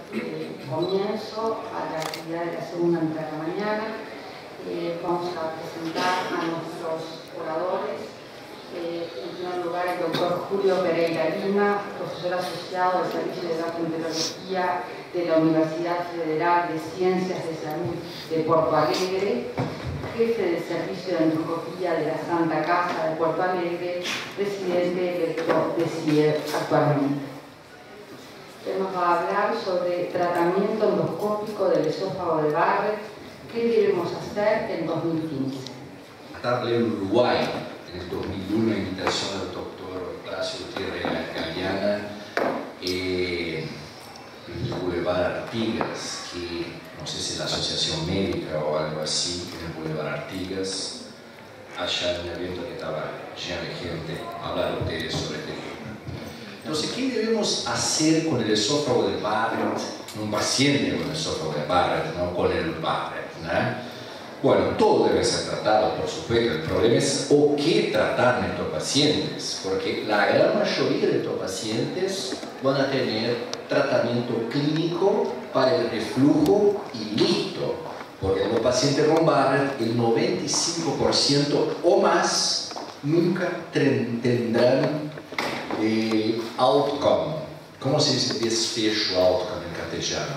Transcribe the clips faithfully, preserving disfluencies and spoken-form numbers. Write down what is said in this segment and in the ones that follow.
eh, comienzo a la actividad de la segunda mitad de la mañana. Eh, vamos a presentar a nuestros oradores. Eh, en primer lugar, el doctor Julio Pereira Lima, profesor asociado del Servicio de Gastroenterología de la Universidad Federal de Ciencias de Salud de Porto Alegre, jefe del Servicio de Endoscopía de la Santa Casa de Porto Alegre, presidente electo de C I E actualmente. Él nos va a hablar sobre tratamiento endoscópico del esófago de Barrett, qué debemos hacer en dos mil quince. Darle en Uruguay, en el dos mil uno, a invitación del doctor Horacio Gutiérrez Galeana, eh, el Boulevard Artigas, que no sé si es la asociación médica o algo así, en el Boulevard Artigas, allá en un evento que estaba lleno de gente, hablar a ustedes sobre este tema. Entonces, ¿qué debemos hacer con el esófago de Barrett? Un paciente con el esófago de Barrett, no con el Barrett, ¿no? Bueno, todo debe ser tratado, por supuesto. El problema es o qué tratar en estos pacientes, porque la gran mayoría de estos pacientes van a tener tratamiento clínico para el reflujo y listo. Porque en los pacientes con Barrett, el noventa y cinco por ciento o más nunca tendrán eh, outcome. ¿Cómo se dice desfecho outcome en castellano?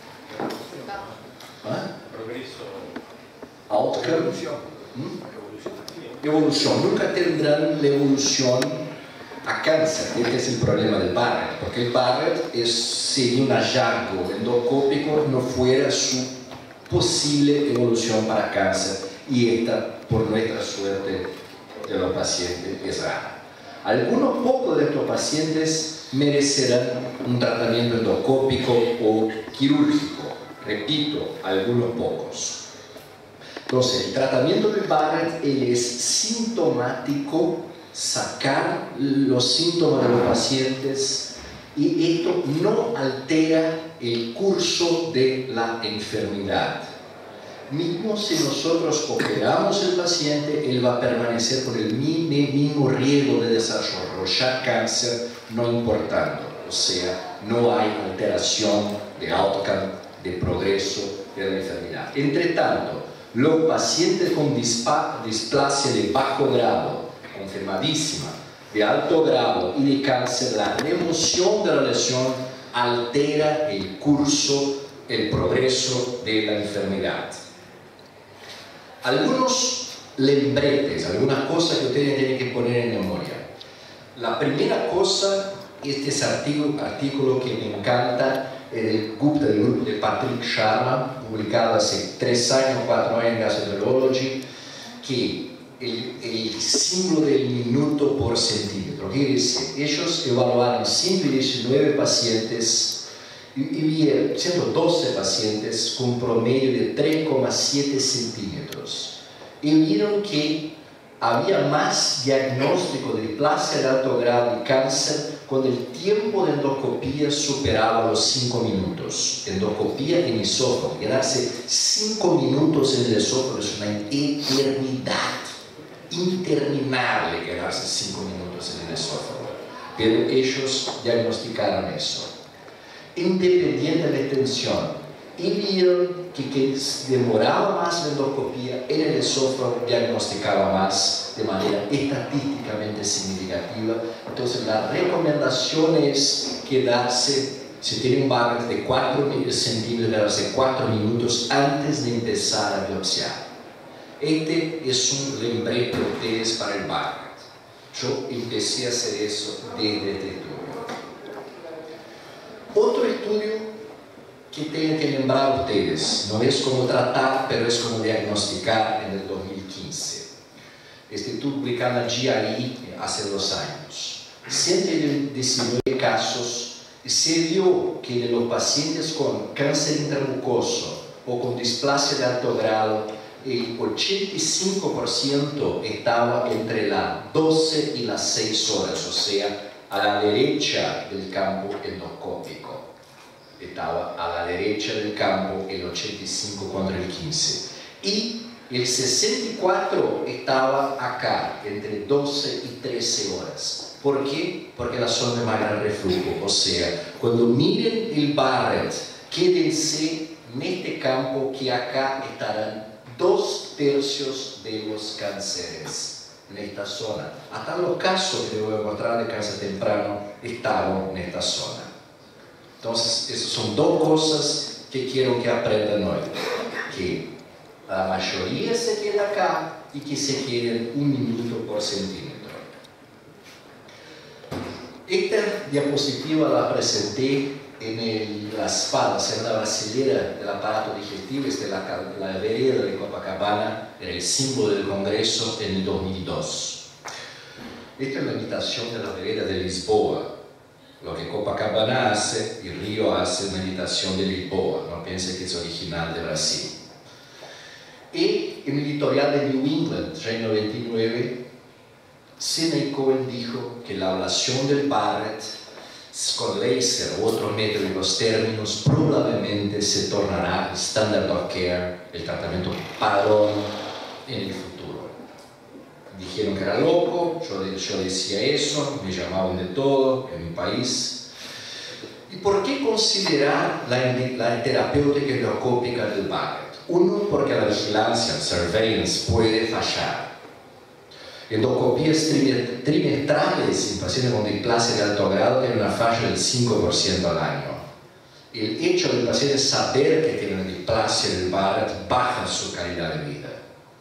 ¿Ah? Progreso. Outcome. Evolución. ¿Mm? Evolución. Nunca tendrán la evolución a cáncer. Este es el problema del Barrett, porque el Barrett es, sería un hallazgo endoscópico no fuera su posible evolución para cáncer, y esta, por nuestra suerte de los pacientes, es rara. Algunos pocos de estos pacientes merecerán un tratamiento endoscópico o quirúrgico. Repito, algunos pocos. Entonces, el tratamiento de Barrett es sintomático, sacar los síntomas de los pacientes, y esto no altera el curso de la enfermedad. Mismo si nosotros operamos el paciente, él va a permanecer con el mismo riesgo de desarrollar cáncer, no importando. O sea, no hay alteración de outcome, de progreso de la enfermedad. Entre tanto, los pacientes con displasia de bajo grado, confirmadísima, de alto grado y de cáncer, la remoción de la lesión altera el curso, el progreso de la enfermedad. Algunos lembretes, algunas cosas que ustedes tienen que poner en memoria. La primera cosa, este es artículo, artículo que me encanta, del Gupta, del grupo de Patrick Sharma, publicado hace tres años, cuatro años en Gastroenterology, que el, el símbolo del minuto por centímetro. ¿Qué dice? Ellos evaluaron ciento diecinueve pacientes y, y vieron ciento doce pacientes con un promedio de tres coma siete centímetros. Y vieron que había más diagnóstico de displasia de alto grado y cáncer cuando el tiempo de endoscopía superaba los cinco minutos. Endoscopía en esófago, quedarse cinco minutos en el esófago es una eternidad, interminable quedarse cinco minutos en el esófago. Pero ellos diagnosticaron eso. Independiente de la tensión, y vieron que quien demoraba más la endoscopía en el esófago diagnosticaba más de manera estadísticamente significativa. Entonces la recomendación es quedarse, si tiene un Barrett de cuatro centímetros, quedarse cuatro minutos antes de empezar a biopsiar. Este es un lembrete de ustedes para el Barrett. Yo empecé a hacer eso desde este estudio. Otro estudio que tienen que lembrar ustedes, no es como tratar, pero es como diagnosticar en el dos mil quince. Este estudio publicado en G I E hace dos años. ciento diecinueve casos, se vio que en los pacientes con cáncer intramucoso o con displasia de alto grado, el ochenta y cinco por ciento estaba entre las doce y las seis horas, o sea, a la derecha del campo endoscópico. Estaba a la derecha del campo el ochenta y cinco contra el quince. Y el sesenta y cuatro estaba acá, entre doce y trece horas. ¿Por qué? Porque la zona de más gran reflujo. O sea, cuando miren el Barrett quédense en este campo que acá estarán dos tercios de los cánceres en esta zona. Hasta los casos que les voy a mostrar de cáncer temprano estaban en esta zona. Entonces, esas son dos cosas que quiero que aprendan hoy. Que la mayoría se queda acá y que se queden un minuto por centímetro. Esta diapositiva la presenté en el, las fadas, en la brasilera del aparato digestivo, es de la, la vereda de Copacabana, era el símbolo del Congreso en el dos mil dos. Esta es la imitación de la vereda de Lisboa. Lo que Copacabana hace y Río hace es una imitación de Lisboa, no piense que es original de Brasil. Y en el editorial de New England, ya en noventa y nueve, Sidney Cohen dijo que la ablación del Barrett con láser u otros métricos términos probablemente se tornará standard of care, el tratamiento padrón en el futuro. Dijeron que era loco, yo, yo decía eso, me llamaban de todo en mi país. ¿Y por qué considerar la, la terapéutica endoscópica del Barrett? Uno, porque la vigilancia, el surveillance, puede fallar. Endoscopías trimestrales en pacientes con displasia de alto grado tienen una falla del cinco por ciento al año. El hecho del paciente saber que tiene una displasia del Barrett baja su calidad de vida.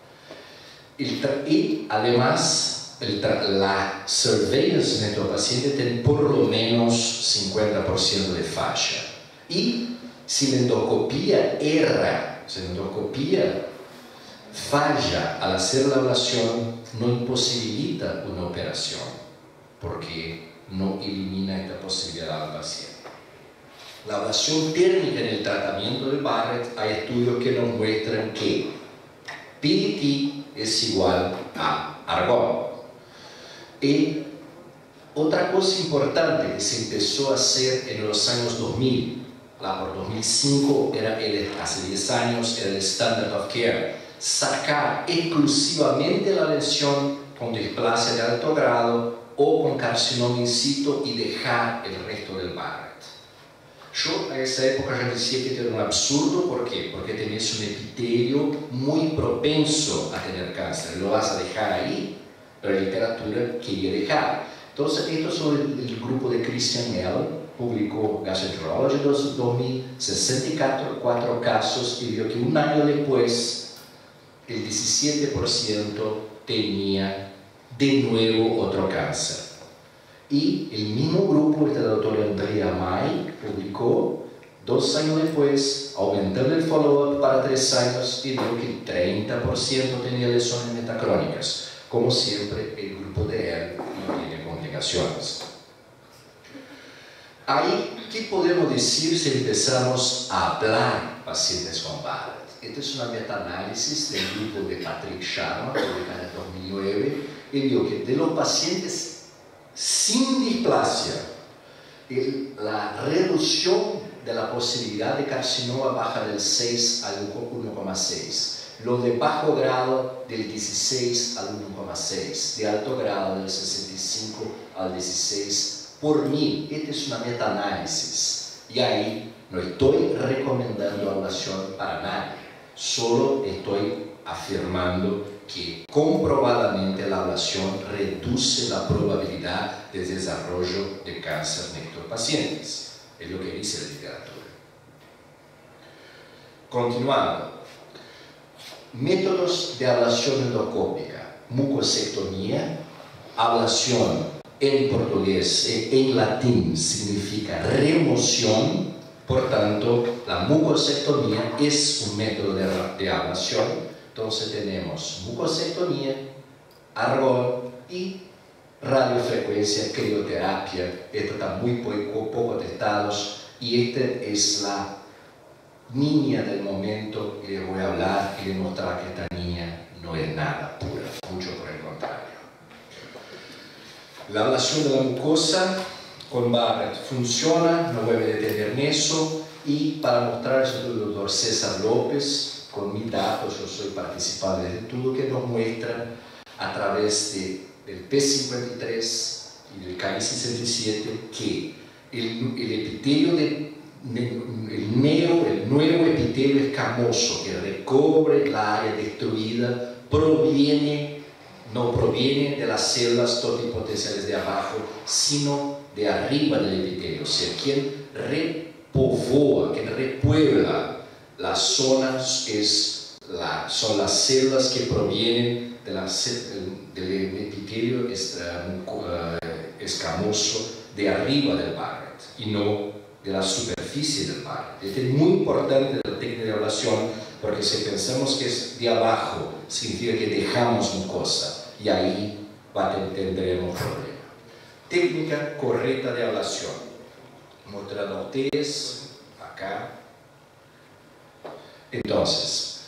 Y además, el la surveillance en estos pacientes tiene por lo menos cincuenta por ciento de falla. Y si la endoscopía erra, si la endoscopía falla al hacer la ablación, no imposibilita una operación, porque no elimina esta posibilidad al paciente. La ablación térmica en el tratamiento del Barrett, hay estudios que nos muestran que P D T es igual a argón. Y otra cosa importante que se empezó a hacer en los años dos mil, la por dos mil cinco, era el, hace diez años, era el standard of care, sacar exclusivamente la lesión con displasia de alto grado o con carcinoma in situ y dejar el resto del Barrett. Yo en esa época ya decía que era un absurdo. ¿Por qué? Porque tenías un epitelio muy propenso a tener cáncer, lo vas a dejar ahí, pero la literatura quería dejar. Entonces, esto es el, el grupo de Christian L. publicó Gastroenterology en dos mil, sesenta y cuatro casos, y vio que un año después el diecisiete por ciento tenía de nuevo otro cáncer. Y el mismo grupo, este doctor Andrea May, publicó dos años después, aumentando el follow-up para tres años, y vio que el treinta por ciento tenía lesiones metacrónicas. Como siempre, el grupo de él no tiene complicaciones. Ahí, ¿qué podemos decir si empezamos a hablar pacientes con Barrett? Esta es una meta-análisis del grupo de Patrick Sharma, publicada en dos mil nueve, y vio que de los pacientes sin displasia, el, la reducción de la posibilidad de carcinoma baja del seis al uno coma seis. Lo de bajo grado del dieciséis al uno coma seis, de alto grado del sesenta y cinco al dieciséis por mil. Esta es una meta-análisis. Y ahí no estoy recomendando ablación para nadie, solo estoy afirmando que comprobadamente la ablación reduce la probabilidad de desarrollo de cáncer en estos pacientes. Es lo que dice la literatura. Continuando. Métodos de ablación endoscópica: mucosectomía. Ablación en portugués e en latín significa remoción, por tanto la mucosectomía es un método de, de ablación. Entonces tenemos mucosectomía, argón y radiofrecuencia, crioterapia. Esto está muy poco, poco testados, y esta es la niña del momento, y les voy a hablar y demostrar que esta niña no es nada pura, mucho por el contrario. La ablación de la mucosa con Barrett funciona, no voy a detener en eso, y para mostrar eso del doctor César López, con mis datos, yo soy participante del estudio que nos muestra a través de, del P cincuenta y tres y del K I sesenta y siete que el, el epitelio de el neo, el nuevo epitelio escamoso que recubre la área destruida proviene, no proviene de las células totipotenciales de abajo, sino de arriba del epitelio. O sea, quien repovoa, quien repuebla la zona es la, son las células que provienen de la, del epitelio escamoso de arriba del Barrett y no de la superficie del Barrett. Esto es muy importante la técnica de ablación, porque si pensamos que es de abajo, significa que dejamos una cosa y ahí tendremos problema. Técnica correcta de ablación. Mostrando a ustedes acá. Entonces,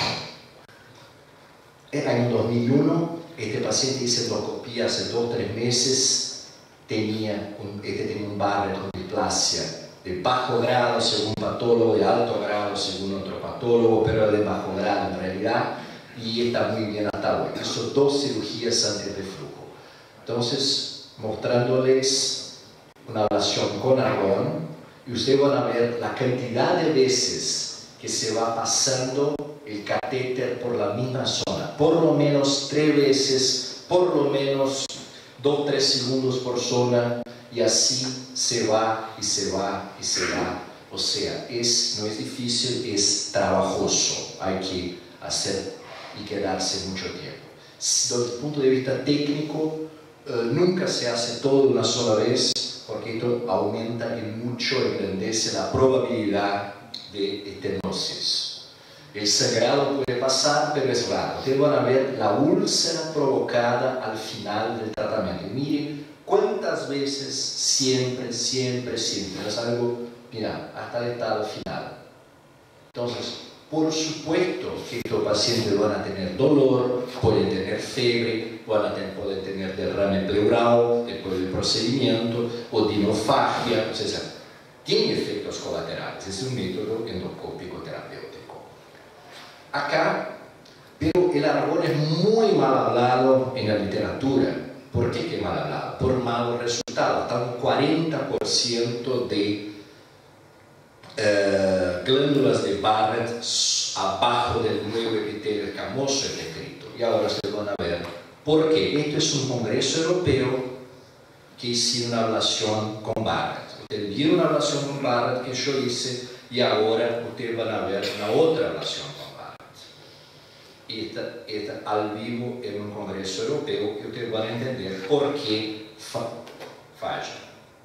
en el año dos mil uno, este paciente hizo endoscopía hace dos o tres meses, tenía un, este tenía un Barrett con displasia de bajo grado según un patólogo, de alto grado según otro patólogo, pero de bajo grado en realidad, y está muy bien hasta hoy. Hizo dos cirugías antes de flujo. Entonces, mostrándoles una ablación con argón, y ustedes van a ver la cantidad de veces que se va pasando el catéter por la misma zona, por lo menos tres veces, por lo menos dos o tres segundos por zona, y así se va y se va y se va. O sea, es, no es difícil, es trabajoso, hay que hacer y quedarse mucho tiempo. Desde el punto de vista técnico, eh, nunca se hace todo de una sola vez, porque esto aumenta en mucho, engrandece la probabilidad de estenosis. El sangrado puede pasar, pero es raro. Ustedes van a ver la úlcera provocada al final del tratamiento. Y miren cuántas veces, siempre, siempre, siempre. Es algo, mira, hasta el estado final. Entonces, por supuesto que estos pacientes van a tener dolor, pueden tener fiebre, van a tener, pueden tener derrame pleural después del procedimiento, o dinofagia, o sea, tiene efectos colaterales. Es un método endoscópico terapéutico. Acá, pero el argón es muy mal hablado en la literatura. ¿Por qué que mal hablado? Por malos resultados. Está un cuarenta por ciento de eh, glándulas de Barrett abajo del nuevo epitelio escamoso en escrito. Y ahora se van a ver por qué. Esto es un congreso europeo que hice una ablación con Barrett. Ustedes vieron una ablación con Barrett que yo hice, y ahora ustedes van a ver una otra ablación con Barrett. Esta, esta al vivo en un congreso europeo, y ustedes van a entender por qué fa falla.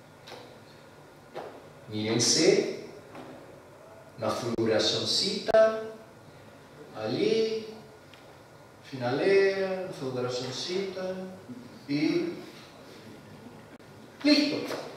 Mírense, una fulguracióncita, allí, finalea, fulguracióncita, y listo.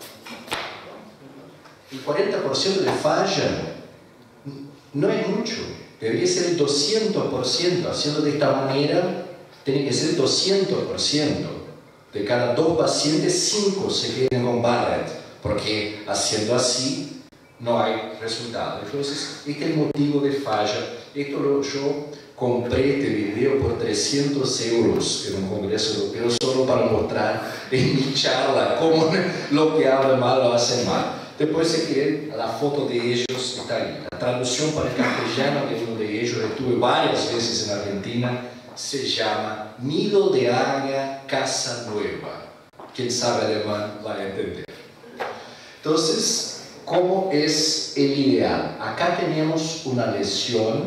El cuarenta por ciento de falla no es mucho, debería ser el doscientos por ciento. Haciendo de esta manera, tiene que ser el doscientos por ciento. De cada dos pacientes, cinco se quedan con Barrett, porque haciendo así no hay resultado. Entonces, este es el motivo de falla. Esto lo, yo compré este video por trescientos euros en un congreso europeo solo para mostrar en mi charla cómo lo que habla mal lo hace mal. Después, si quieren, la foto de ellos está ahí. La traducción para el castellano de uno de ellos, estuve varias veces en Argentina, se llama Nido de Águila, Casa Nueva. Quien sabe alemán va a entender. Entonces, ¿cómo es el ideal? Acá tenemos una lesión,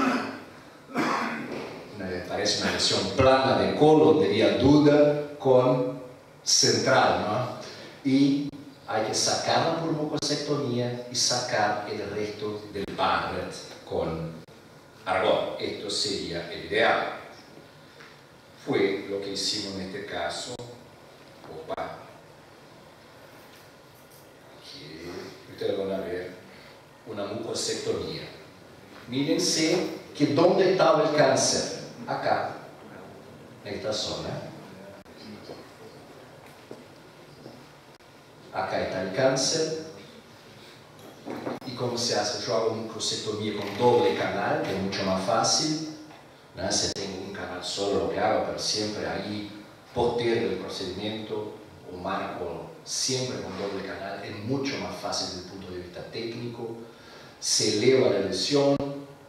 una, parece una lesión plana de colon, diría duda, con central, ¿no? Y hay que sacarla por mucosectomía y sacar el resto del Barrett con argón. Esto sería el ideal. Fue lo que hicimos en este caso. Opa. Aquí ustedes van a ver una mucosectomía. Mírense que dónde estaba el cáncer. Acá, en esta zona. Acá está el cáncer. ¿Y cómo se hace? Yo hago mucosectomía con doble canal, que es mucho más fácil. Si tengo un canal solo, lo que hago, pero siempre ahí postergo el procedimiento o marco siempre con doble canal, es mucho más fácil desde el punto de vista técnico, se eleva la lesión,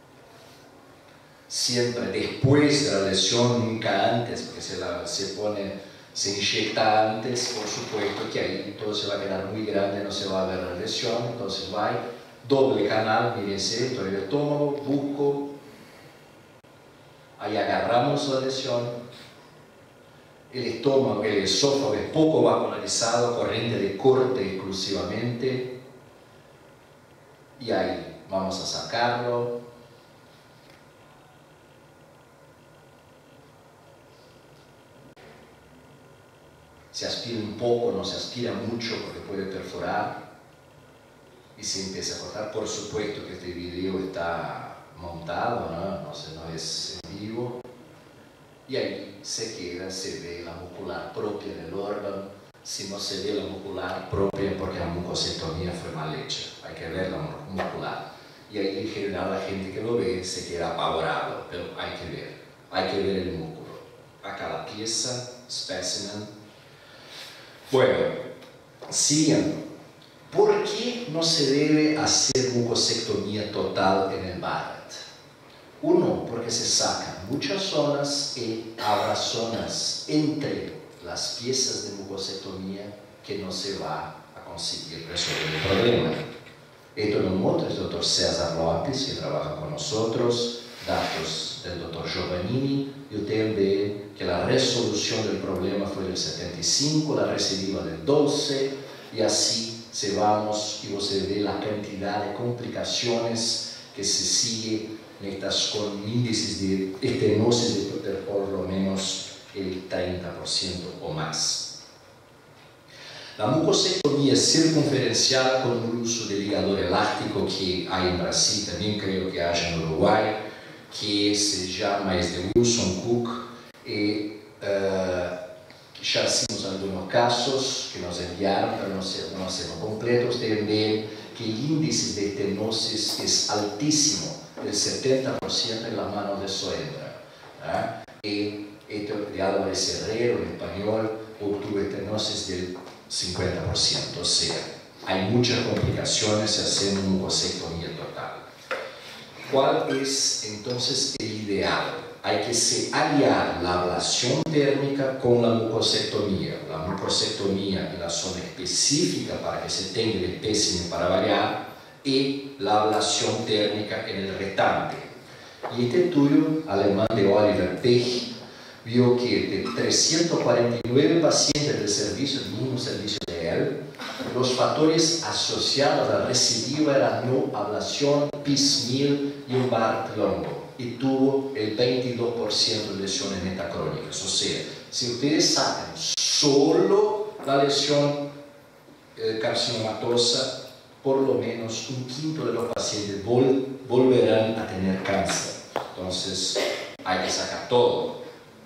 siempre después de la lesión, nunca antes, porque se, la, se pone, se inyecta antes, por supuesto que ahí todo se va a quedar muy grande, no se va a ver la lesión, entonces va doble canal, mírense, esto es el estómago, buco, ahí agarramos la lesión, el estómago, el esófago es poco vascularizado, corriente de corte exclusivamente, y ahí vamos a sacarlo. Se aspira un poco, no se aspira mucho porque puede perforar y se empieza a cortar. Por supuesto que este video está montado, ¿no? No, sé, no es en vivo. Y ahí se queda, se ve la muscular propia del órgano. Si no se ve la muscular propia porque la mucosectomía fue mal hecha, hay que ver la muscular. Y ahí en general la gente que lo ve se queda apavorado, pero hay que ver, hay que ver el músculo. Acá la pieza, specimen. Bueno, siguiendo. ¿Por qué no se debe hacer mucosectomía total en el Barrett? Uno, porque se sacan muchas zonas y habrá zonas entre las piezas de mucosectomía que no se va a conseguir resolver el problema. Esto lo muestra el doctor César López, que trabaja con nosotros, datos del doctor Giovannini, y usted ve que la resolución del problema fue del setenta y cinco, la recidiva del doce, y así se vamos y usted ve la cantidad de complicaciones que se sigue en estas con índices de estenosis de por lo menos el treinta por ciento o más. La mucosectomía circunferencial con el uso de ligador elástico que hay en Brasil, también creo que hay en Uruguay, que se llama, es de Wilson Cook, y uh, ya hicimos algunos casos que nos enviaron, pero no, se, no hacemos completos. Ustedes ven que el índice de estenosis es altísimo, del setenta por ciento en las manos de Soendra. ¿eh? Y esto de Álvarez Herrero, en español, obtuvo estenosis del cincuenta por ciento, o sea, hay muchas complicaciones si hacemos mucosectomía total. ¿Cuál es entonces el ideal? Hay que se aliar la ablación térmica con la mucosectomía. La mucosectomía en la zona específica para que se tenga el espécimen para variar y la ablación térmica en el restante. Y este estudio alemán de Oliver Pech vio que de trescientos cuarenta y nueve pacientes del servicio, el mismo servicio de él, los factores asociados a la recidiva eran no ablación, piecemeal y un Barrett longo, y tuvo el veintidós por ciento de lesiones metacrónicas. O sea, si ustedes sacan solo la lesión eh, carcinomatosa, por lo menos un quinto de los pacientes vol volverán a tener cáncer. Entonces, hay que sacar todo.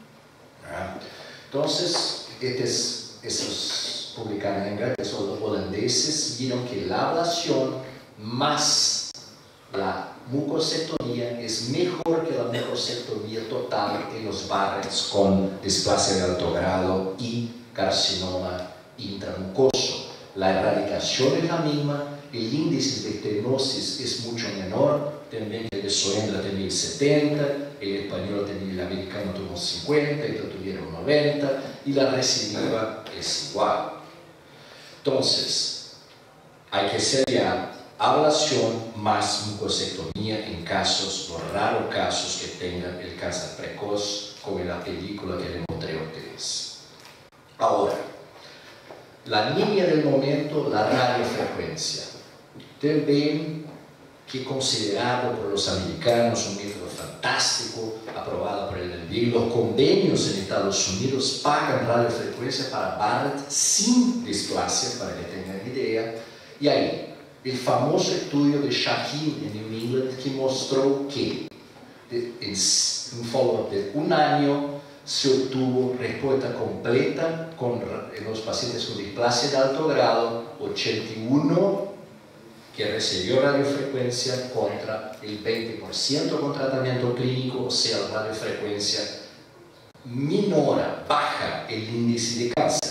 Entonces, estos, esos publicados en Inglaterra, son los holandeses, vieron que la ablación más la mucosectomía es mejor que la mucosectomía total en los Barretts con displasia de alto grado y carcinoma intramucoso. La erradicación es la misma, el índice de estenosis es mucho menor, también el de Soendra tenía el setenta, el español tenía, el americano tuvo cincuenta, el tuvieron noventa, y la recidiva es igual. Entonces, hay que seriar ablación más mucosectomía en casos, los raros casos que tengan el cáncer precoz, como en la película que les mostré a ustedes. Ahora, la línea del momento, la radiofrecuencia. Ustedes ven que considerado por los americanos un método fantástico, aprobado por el N B I. Los convenios en Estados Unidos pagan radiofrecuencia para Barrett sin displasia, para que tengan idea. Y ahí, el famoso estudio de Shaheen en New England que mostró que en un follow-up de un año se obtuvo respuesta completa con los pacientes con displasia de alto grado, ochenta y uno que recibió radiofrecuencia contra el veinte por ciento con tratamiento clínico, o sea, la radiofrecuencia minora, baja el índice de cáncer.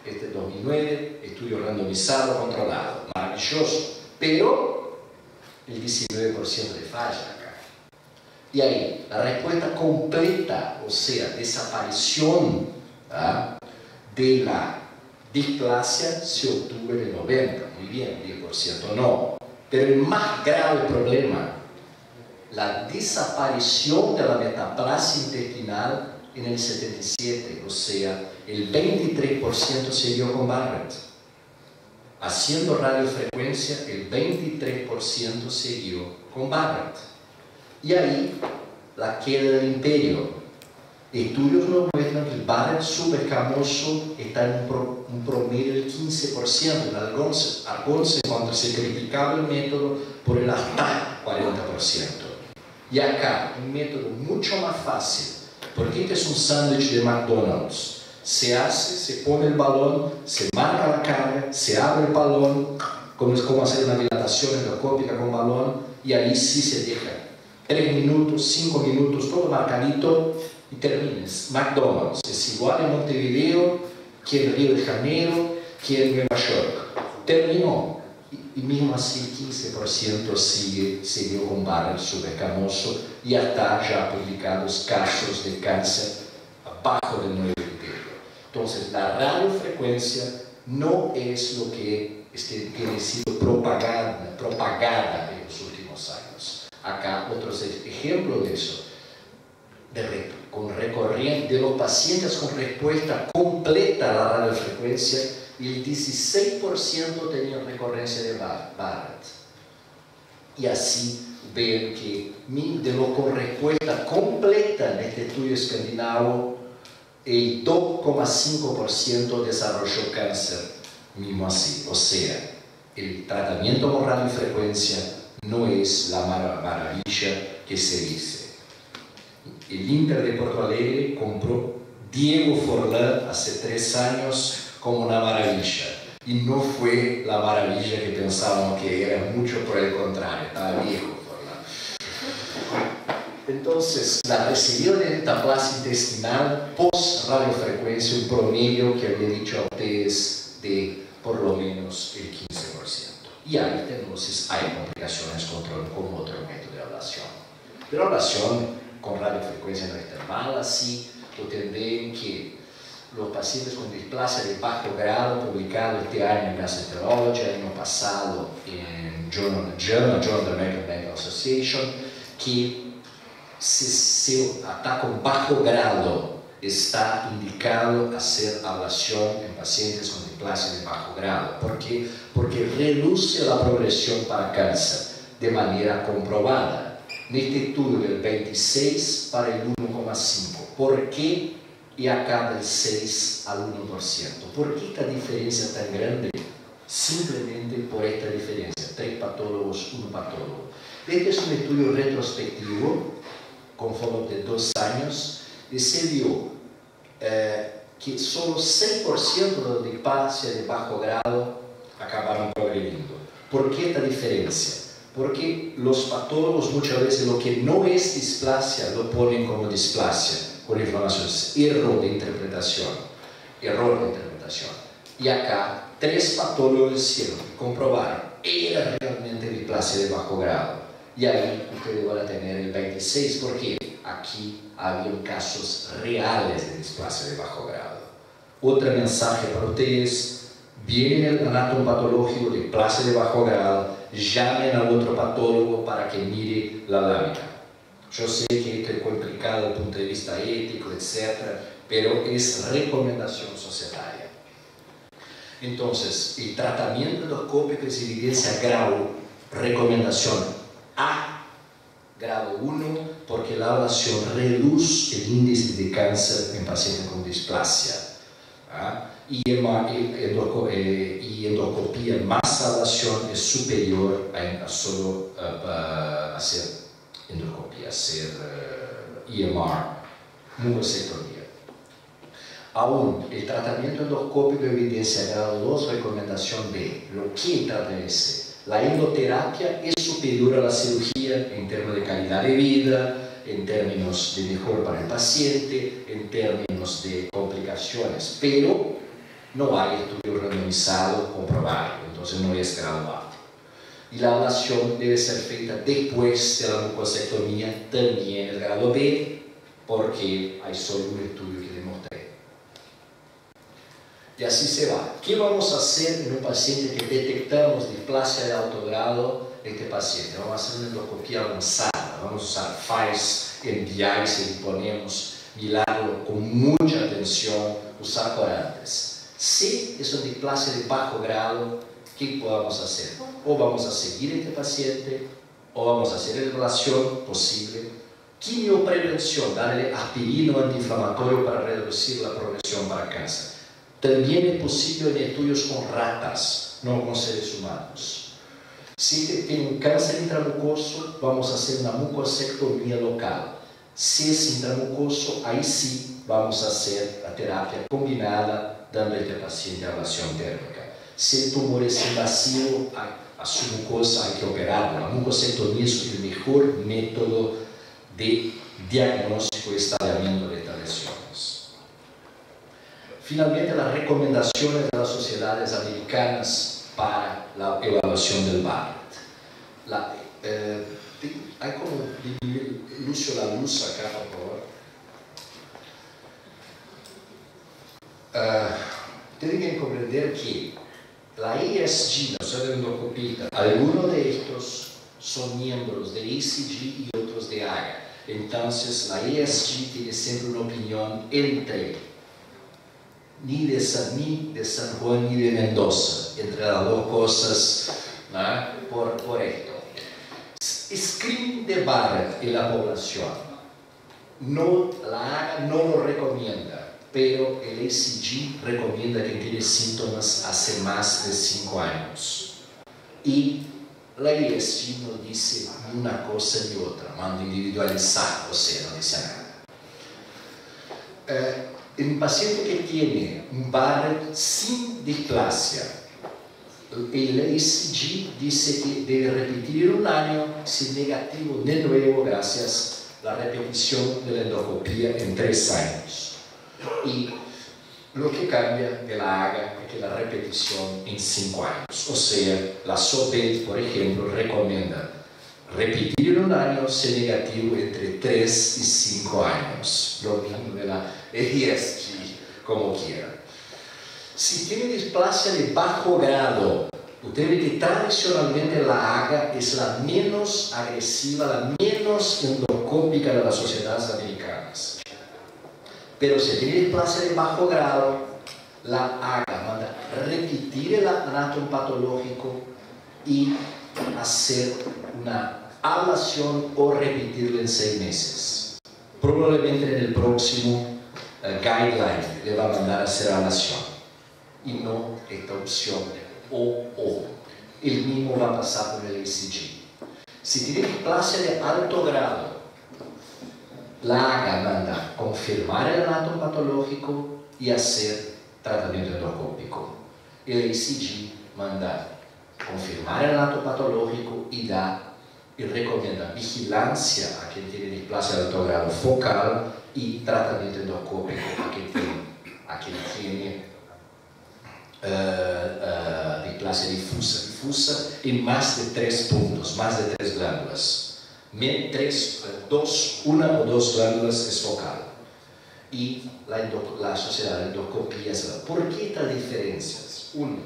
este dos mil nueve, estudio randomizado, controlado, maravilloso, pero el diecinueve por ciento de falla acá. Y ahí, la respuesta completa, o sea, desaparición ¿ah? de la displasia se obtuvo en el noventa, muy bien, diez por ciento no. Pero el más grave problema, la desaparición de la metaplasia intestinal en el setenta y siete, o sea, el veintitrés por ciento se dio con Barrett. Haciendo radiofrecuencia, el veintitrés por ciento se dio con Barrett. Y ahí, la queda del imperio. Estudios nos muestran que el Barrett subescamoso está en un, pro, un promedio del quince por ciento. En algunos, algunos cuando se criticaba el método por el hasta cuarenta por ciento. Y acá, un método mucho más fácil, porque este es un sándwich de McDonald's. Se hace, se pone el balón, se marca la carga, se abre el balón, como es como hacer una dilatación endoscópica con balón, y ahí sí se deja tres minutos, cinco minutos, todo marcadito, y termines. McDonald's es igual en Montevideo que en Río de Janeiro, que en Nueva York. Terminó. Y, y mismo así quince por ciento sigue, siguió con Barrett subescamoso y hasta ya publicados casos de cáncer abajo del nueve imperio. Entonces, la radiofrecuencia no es lo que este, tiene sido propagada, propagada en los últimos años. Acá otros ejemplos de eso. De, con recorriente de los pacientes con respuesta completa a la radiofrecuencia, y el dieciséis por ciento tenían recurrencia de Barrett. Y así ven que de los con respuesta completa en este estudio escandinavo, el dos coma cinco por ciento desarrolló cáncer, mismo así. O sea, el tratamiento con radiofrecuencia no es la mar maravilla que se dice. El Inter de Porto Alegre compró Diego Forlán hace tres años como una maravilla. Y no fue la maravilla que pensábamos que era, mucho por el contrario, estaba viejo Forlán. Entonces, la recibió de metaplasia intestinal post-radiofrecuencia, un promedio que había dicho a ustedes de por lo menos el quince por ciento. Y ahí entonces hay complicaciones con, con otro método de ablación. Pero la ablación con radiofrecuencia no es tan mala, así ustedes ven que los pacientes con displasia de bajo grado, publicado este año en Gastroenterology, el año pasado en Journal, Journal, Journal of the American Medical Association, que si se está con bajo grado, está indicado hacer ablación en pacientes con displasia de bajo grado. ¿Por qué? Porque reduce la progresión para cáncer de manera comprobada. En este estudio del veintiséis para el uno coma cinco. ¿Por qué? Y acá del seis al uno por ciento. ¿Por qué esta diferencia tan grande? Simplemente por esta diferencia. Tres patólogos, uno patólogo. Este es un estudio retrospectivo con follow-up de dos años y se vio eh, que solo seis por ciento de los displasia de bajo grado acabaron progrediendo. ¿Por qué esta diferencia? Porque los patólogos muchas veces lo que no es displasia lo ponen como displasia, con inflamaciones, error de interpretación, error de interpretación. Y acá, tres patólogos hicieron, comprobaron, era realmente displasia de bajo grado. Y ahí ustedes van a tener el veintiséis, porque aquí había casos reales de displasia de bajo grado. Otro mensaje para ustedes, viene el anatomopatológico de displasia de bajo grado, llamen al otro patólogo para que mire la lámina. Yo sé que esto es complicado desde el punto de vista ético, etcétera, pero es recomendación societaria. Entonces, el tratamiento endoscópico es evidencia grado, recomendación A, grado uno, porque la ablación reduce el índice de cáncer en pacientes con displasia. ¿Ah? Y, endoco, eh, y endoscopía más ablación es superior a, a solo uh, a hacer endoscopía, hacer uh, E M R, mucosectomía. Aún el tratamiento endoscópico evidencia grado dos, recomendación B, lo que establece la endoterapia es superior a la cirugía en términos de calidad de vida, en términos de mejor para el paciente, en términos de complicaciones, pero no hay estudio randomizado comprobado, entonces no es grado A. Y la ablación debe ser feita después de la mucosectomía, también es grado B, porque hay solo un estudio que demostré. Y así se va. ¿Qué vamos a hacer en un paciente que detectamos displasia de alto grado? Este paciente, vamos a hacer una endoscopía avanzada, vamos a usar F A I S, M D I, si ponemos, mirarlo con mucha atención, usar corantes. Si es una displasia de bajo grado, ¿qué podemos hacer? O vamos a seguir este paciente, o vamos a hacer ablación posible, quimioprevención, darle aspirina o antiinflamatorio para reducir la progresión para cáncer. También es posible en estudios con ratas, no con seres humanos. Si tiene un cáncer intramucoso, vamos a hacer una mucosectomía local. Si es intramucoso, ahí sí vamos a hacer la terapia combinada, dando a este paciente ablación térmica. Si el tumor es invasivo a, a su mucosa, hay que operarlo. La mucosectomía es el mejor método de diagnóstico y estadiamiento de estas lesiones. Finalmente, las recomendaciones de las sociedades americanas para la evaluación del Barrett. La, eh, hay como Lucio la luz acá, por favor. Uh, tienen que comprender que la E S G, la Sociedad de Endoscopía, algunos de estos son miembros de E C G y otros de A G A. Entonces, la E S G tiene siempre una opinión entre ni de San, ni de San Juan ni de Mendoza, entre las dos cosas, ¿no? por, por esto. Screening de Barrett en la población, no, la A G A no lo recomienda, pero el E C G recomienda que tiene síntomas hace más de cinco años. Y la E S G no dice ni una cosa ni otra, manda individualizado, o sea, no dice nada. Eh, En un paciente que tiene un Barrett sin displasia, el E C G dice que debe repetir en un año, si negativo de nuevo, gracias a la repetición de la endoscopía en tres años. Y lo que cambia de la A G A es que la repetición en cinco años. O sea, la S O B E, por ejemplo, recomienda repetir en un año, si negativo, entre tres y cinco años. Lo mismo de la E S G, como quieran. Si tiene displasia de bajo grado, usted ve que tradicionalmente la A G A es la menos agresiva, la menos endoscópica de las sociedades americanas. Pero si tiene displasia de bajo grado, la A G A manda repetir el anatom patológico y hacer una ablación o repetirlo en seis meses. Probablemente en el próximo uh, guideline le va a mandar a hacer ablación y no esta opción o o. El mismo va a pasar por el E C G. Si tiene displasia de alto grado, la A G A manda confirmar el anatom patológico y hacer tratamiento endoscópico. El E C G manda confirmar el anatom patológico y da y recomienda vigilancia a quien tiene displasia de alto grado focal y tratamiento endoscópico a quien tiene, a quien tiene uh, uh, displasia difusa, difusa en más de tres puntos, más de tres glándulas. Tres, dos, una o dos glándulas es focal. Y la, endo, la sociedad de endoscopía es la. ¿Por qué estas diferencias? Uno,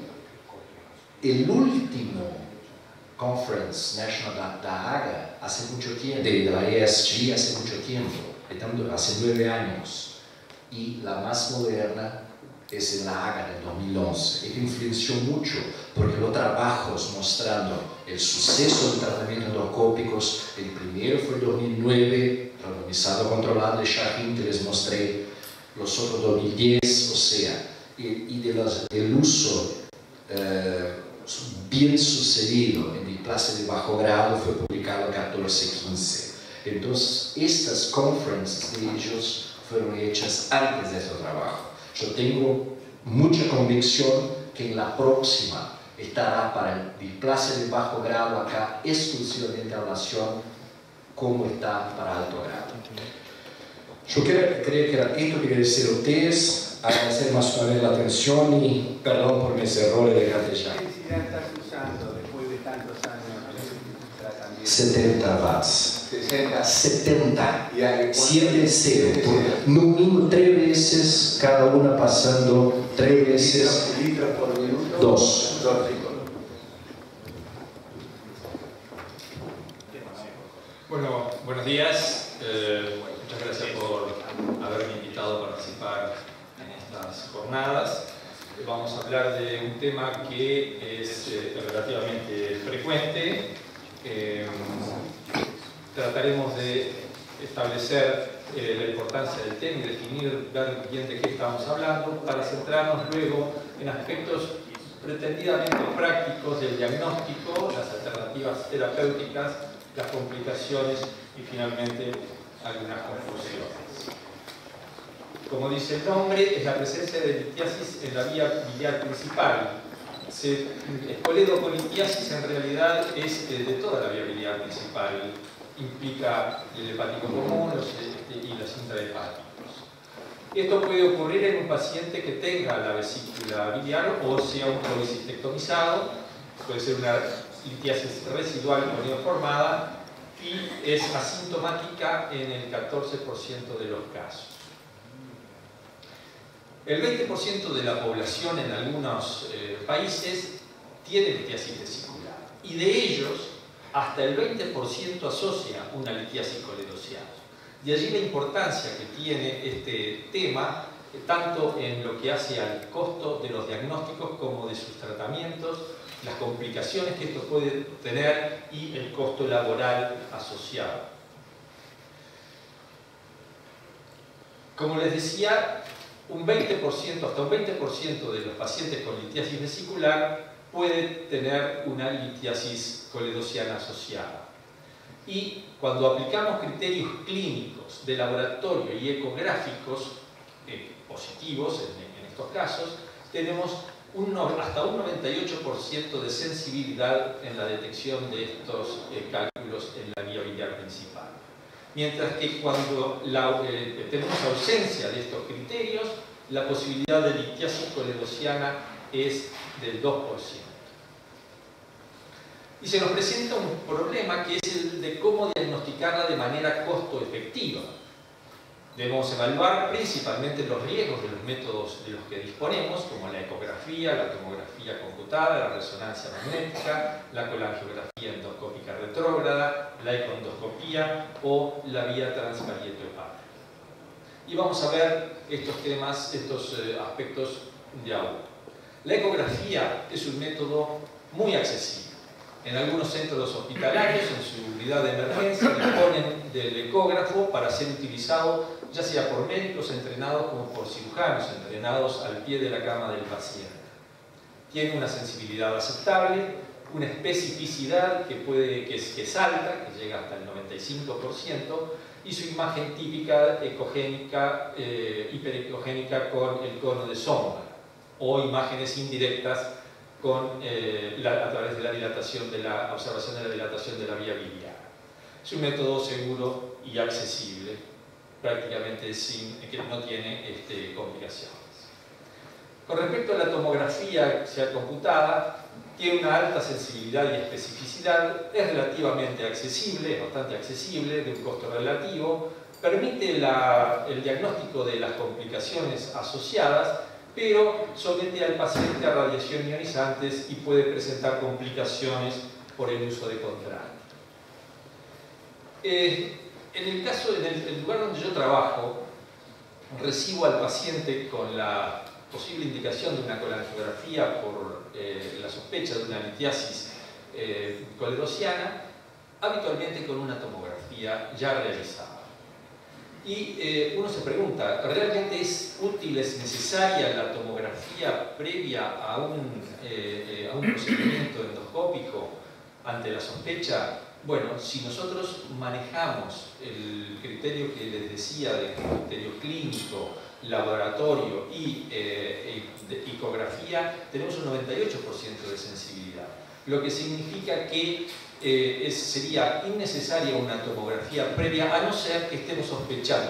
el último Conference National da A G A hace mucho tiempo, de, de la E S G hace mucho tiempo, hace nueve años, y la más moderna es en la A G A del dos mil once. Esto influenció mucho porque los trabajos mostrando el suceso de tratamientos endoscópicos, el primero fue el dos mil nueve, randomizado controlado de Shahin, que les mostré, los otros dos mil diez, o sea, y, y de los, del uso eh, bien sucedido en displasia de bajo grado fue publicado en catorce quince. Entonces, estas conferencias de ellos fueron hechas antes de este trabajo. Yo tengo mucha convicción que en la próxima estará para el displasia de bajo grado acá exclusivamente ablación, como está para alto grado. Yo creo, creo que era esto que quería decir a ustedes, agradecer más una vez la atención y perdón por mis errores de castellano. ¿Qué densidad estás usando después de tantos años de tratamiento? setenta watts. sesenta. setenta. ¿Y hay siete cero. No mínimo tres veces, cada una pasando tres veces. litros, litros por minuto? Dos. Dos litros. Bueno, buenos días. Eh, muchas gracias por haberme invitado a participar en estas jornadas. Vamos a hablar de un tema que es eh, relativamente frecuente. Eh, trataremos de establecer eh, la importancia del tema y definir, ver bien de qué estamos hablando, para centrarnos luego en aspectos pretendidamente prácticos del diagnóstico, las alternativas terapéuticas, las complicaciones y finalmente algunas conclusiones. Como dice el nombre, es la presencia de litiasis en la vía biliar principal. Se, escoledocolitiasis en realidad es eh, de toda la vía biliar principal. Implica el hepático común los, este, y los intrahepáticos. Esto puede ocurrir en un paciente que tenga la vesícula biliar o sea un policistectomizado. Puede ser una litiasis residual o neoformada y es asintomática en el catorce por ciento de los casos. El veinte por ciento de la población en algunos eh, países tiene litiasis vesicular y de ellos hasta el veinte por ciento asocia una litiasis coledociana. De allí la importancia que tiene este tema, eh, tanto en lo que hace al costo de los diagnósticos como de sus tratamientos, las complicaciones que esto puede tener y el costo laboral asociado. Como les decía, un veinte por ciento, hasta un veinte por ciento de los pacientes con litiasis vesicular puede tener una litiasis coledociana asociada. Y cuando aplicamos criterios clínicos de laboratorio y ecográficos eh, positivos en, en estos casos, tenemos un, hasta un noventa y ocho por ciento de sensibilidad en la detección de estos eh, cálculos en la vía biliar principal. Mientras que cuando la, eh, tenemos ausencia de estos criterios, la posibilidad de litiasis coledociana es del dos por ciento. Y se nos presenta un problema que es el de cómo diagnosticarla de manera costo efectiva. Debemos evaluar principalmente los riesgos de los métodos de los que disponemos, como la ecografía, la tomografía computada, la resonancia magnética, la colangiografía endoscópica retrógrada, la econdoscopía o la vía transparieto-hepática. Y vamos a ver estos temas, estos eh, aspectos de ahora. La ecografía es un método muy accesible. En algunos centros hospitalarios, en su unidad de emergencia, disponen del ecógrafo para ser utilizado ya sea por médicos entrenados como por cirujanos entrenados al pie de la cama del paciente. Tiene una sensibilidad aceptable, una especificidad que, puede, que, es, que es alta, que llega hasta el noventa y cinco por ciento, y su imagen típica ecogénica, eh, hiperecogénica con el cono de sombra, o imágenes indirectas con, eh, la, a través de la dilatación de la observación de la dilatación de la vía biliar. Es un método seguro y accesible, prácticamente sin, que no tiene este, complicaciones. Con respecto a la tomografía sea computada, tiene una alta sensibilidad y especificidad, es relativamente accesible, es bastante accesible, de un costo relativo, permite la, el diagnóstico de las complicaciones asociadas, pero somete al paciente a radiación ionizantes y puede presentar complicaciones por el uso de contraste. Eh, en el caso, en el, el lugar donde yo trabajo, recibo al paciente con la posible indicación de una colangiografía por eh, la sospecha de una litiasis eh, coledociana, habitualmente con una tomografía ya realizada. Y eh, uno se pregunta, ¿realmente es útil, es necesaria la tomografía previa a un, eh, a un procedimiento endoscópico ante la sospecha? Bueno, si nosotros manejamos el criterio que les decía de criterio clínico, laboratorio y eh, de ecografía, tenemos un noventa y ocho por ciento de sensibilidad, lo que significa que eh, es, sería innecesaria una tomografía previa, a no ser que estemos sospechando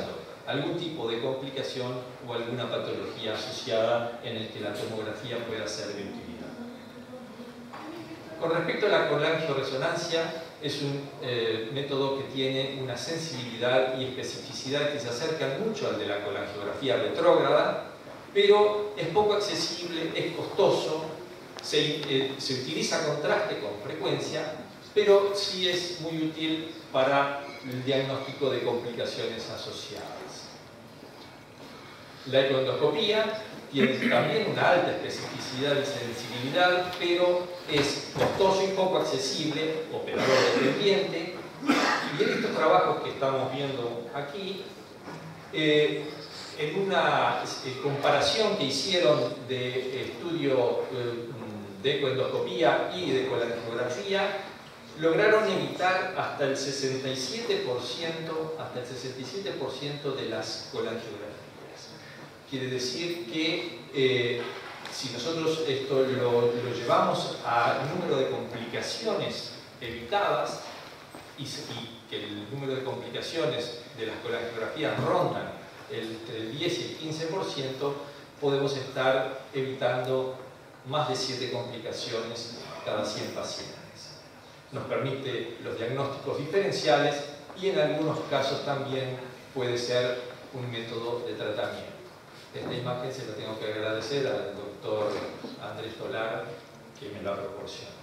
algún tipo de complicación o alguna patología asociada en el que la tomografía pueda ser de utilidad. Con respecto a la colangioresonancia, es un eh, método que tiene una sensibilidad y especificidad que se acercan mucho al de la colangiografía retrógrada, pero es poco accesible, es costoso, se, eh, se utiliza contraste con frecuencia, pero sí es muy útil para el diagnóstico de complicaciones asociadas. La ecoendoscopía tiene también una alta especificidad y sensibilidad, pero es costoso y poco accesible, operador dependiente, y en estos trabajos que estamos viendo aquí, eh, en una eh, comparación que hicieron de estudio eh, de ecoendoscopía y de colangiografía, lograron evitar hasta el sesenta y siete por ciento, hasta el sesenta y siete por ciento de las colangiografías. Quiere decir que eh, si nosotros esto lo, lo llevamos al número de complicaciones evitadas y, y que el número de complicaciones de las colangiografías rondan entre el diez y el quince por ciento, podemos estar evitando más de siete complicaciones cada cien pacientes. Nos permite los diagnósticos diferenciales y en algunos casos también puede ser un método de tratamiento. Esta imagen se la tengo que agradecer al doctor Andrés Tolar, que me la proporcionó.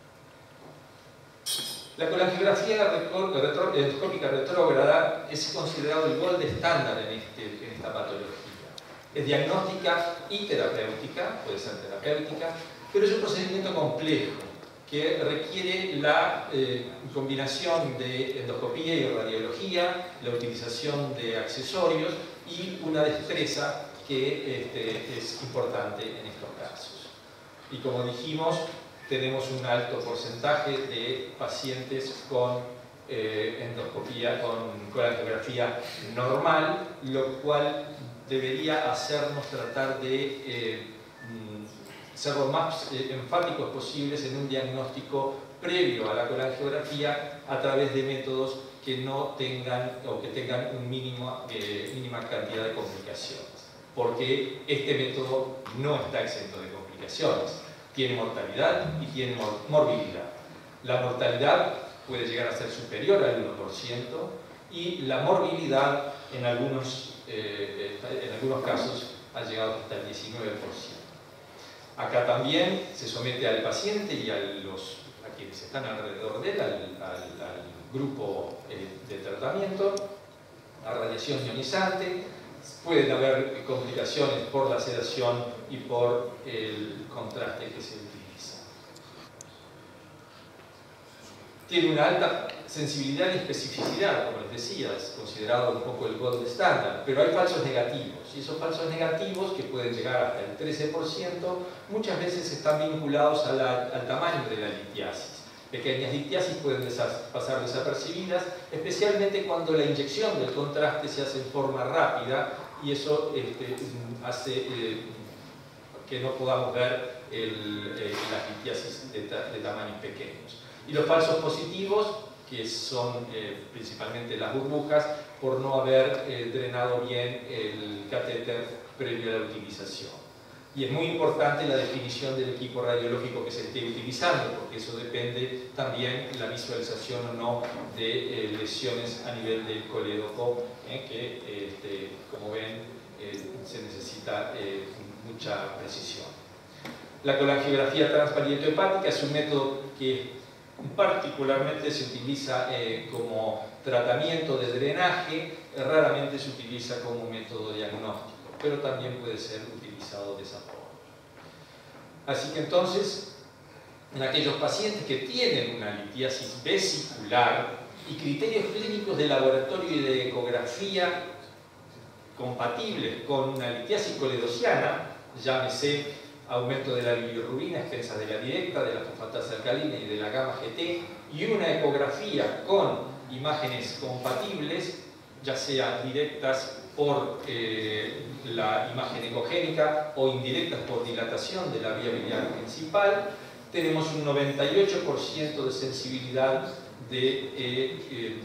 La colangiografía endoscópica retrógrada es considerado el gold estándar en, este, en esta patología. Es diagnóstica y terapéutica, puede ser terapéutica, pero es un procedimiento complejo que requiere la eh, combinación de endoscopía y radiología, la utilización de accesorios y una destreza que este, es importante en estos casos. Y como dijimos, tenemos un alto porcentaje de pacientes con eh, endoscopía, con colangiografía normal, lo cual debería hacernos tratar de eh, ser lo más eh, enfáticos posibles en un diagnóstico previo a la colangiografía a través de métodos que no tengan o que tengan un mínimo, eh, mínima cantidad de complicaciones, porque este método no está exento de complicaciones. Tiene mortalidad y tiene mor morbilidad. La mortalidad puede llegar a ser superior al uno por ciento y la morbilidad en algunos, eh, en algunos casos ha llegado hasta el diecinueve por ciento. Acá también se somete al paciente y a, los, a quienes están alrededor de él, al, al, al grupo eh, de tratamiento, a radiación ionizante. Pueden haber complicaciones por la sedación y por el contraste que se utiliza. Tiene una alta sensibilidad y especificidad, como les decía, es considerado un poco el gold estándar, pero hay falsos negativos, y esos falsos negativos, que pueden llegar hasta el trece por ciento, muchas veces están vinculados a la, al tamaño de la litiasis. Pequeñas litiasis pueden desa- pasar desapercibidas, especialmente cuando la inyección del contraste se hace en forma rápida, y eso este, hace eh, que no podamos ver el, eh, las litiasis de, ta de tamaños pequeños. Y los falsos positivos, que son eh, principalmente las burbujas, por no haber eh, drenado bien el catéter previo a la utilización. Y es muy importante la definición del equipo radiológico que se esté utilizando, porque eso depende también de la visualización o no de eh, lesiones a nivel del colédoco, eh, que, este, como ven, eh, se necesita eh, mucha precisión. La colangiografía transparieto-hepática es un método que particularmente se utiliza eh, como tratamiento de drenaje, raramente se utiliza como método diagnóstico, pero también puede ser utilizado de esa forma. Así que entonces, en aquellos pacientes que tienen una litiasis vesicular y criterios clínicos de laboratorio y de ecografía compatibles con una litiasis coledociana, llámese aumento de la bilirrubina, expensas de la directa, de la fosfatasa alcalina y de la gamma G T, y una ecografía con imágenes compatibles, ya sea directas por eh, la imagen ecogénica o indirectas por dilatación de la vía biliar principal, tenemos un noventa y ocho por ciento de sensibilidad de, eh, eh,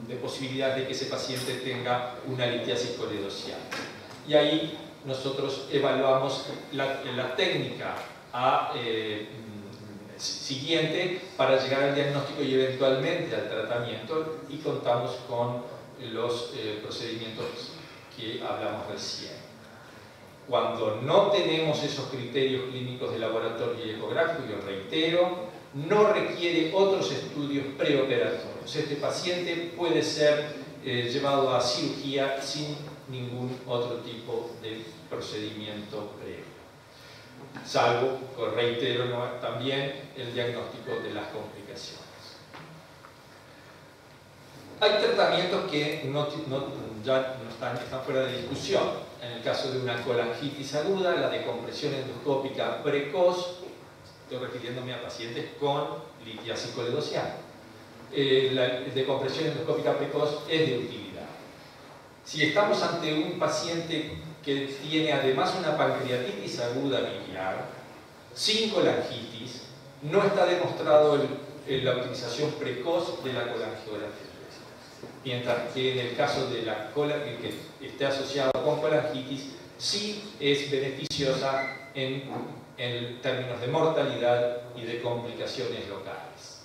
de posibilidad de que ese paciente tenga una litiasis coledociana. Y ahí nosotros evaluamos la, la técnica a, eh, siguiente para llegar al diagnóstico y eventualmente al tratamiento, y contamos con los eh, procedimientos que hablamos recién. Cuando no tenemos esos criterios clínicos de laboratorio y ecográfico, yo reitero, no requiere otros estudios preoperatorios. Este paciente puede ser eh, llevado a cirugía sin ningún otro tipo de procedimiento previo. Salvo, reitero ¿no? también, el diagnóstico de las complicaciones. Hay tratamientos que no, no, ya no están, están fuera de discusión. En el caso de una colangitis aguda, la decompresión endoscópica precoz, estoy refiriéndome a pacientes con litiasis coledociana. Eh, la decompresión endoscópica precoz es de utilidad. Si estamos ante un paciente que tiene además una pancreatitis aguda biliar, sin colangitis, no está demostrado el, el, la utilización precoz de la colangiografía. Mientras que en el caso de la colangitis que esté asociado con colangitis, sí es beneficiosa en, en términos de mortalidad y de complicaciones locales.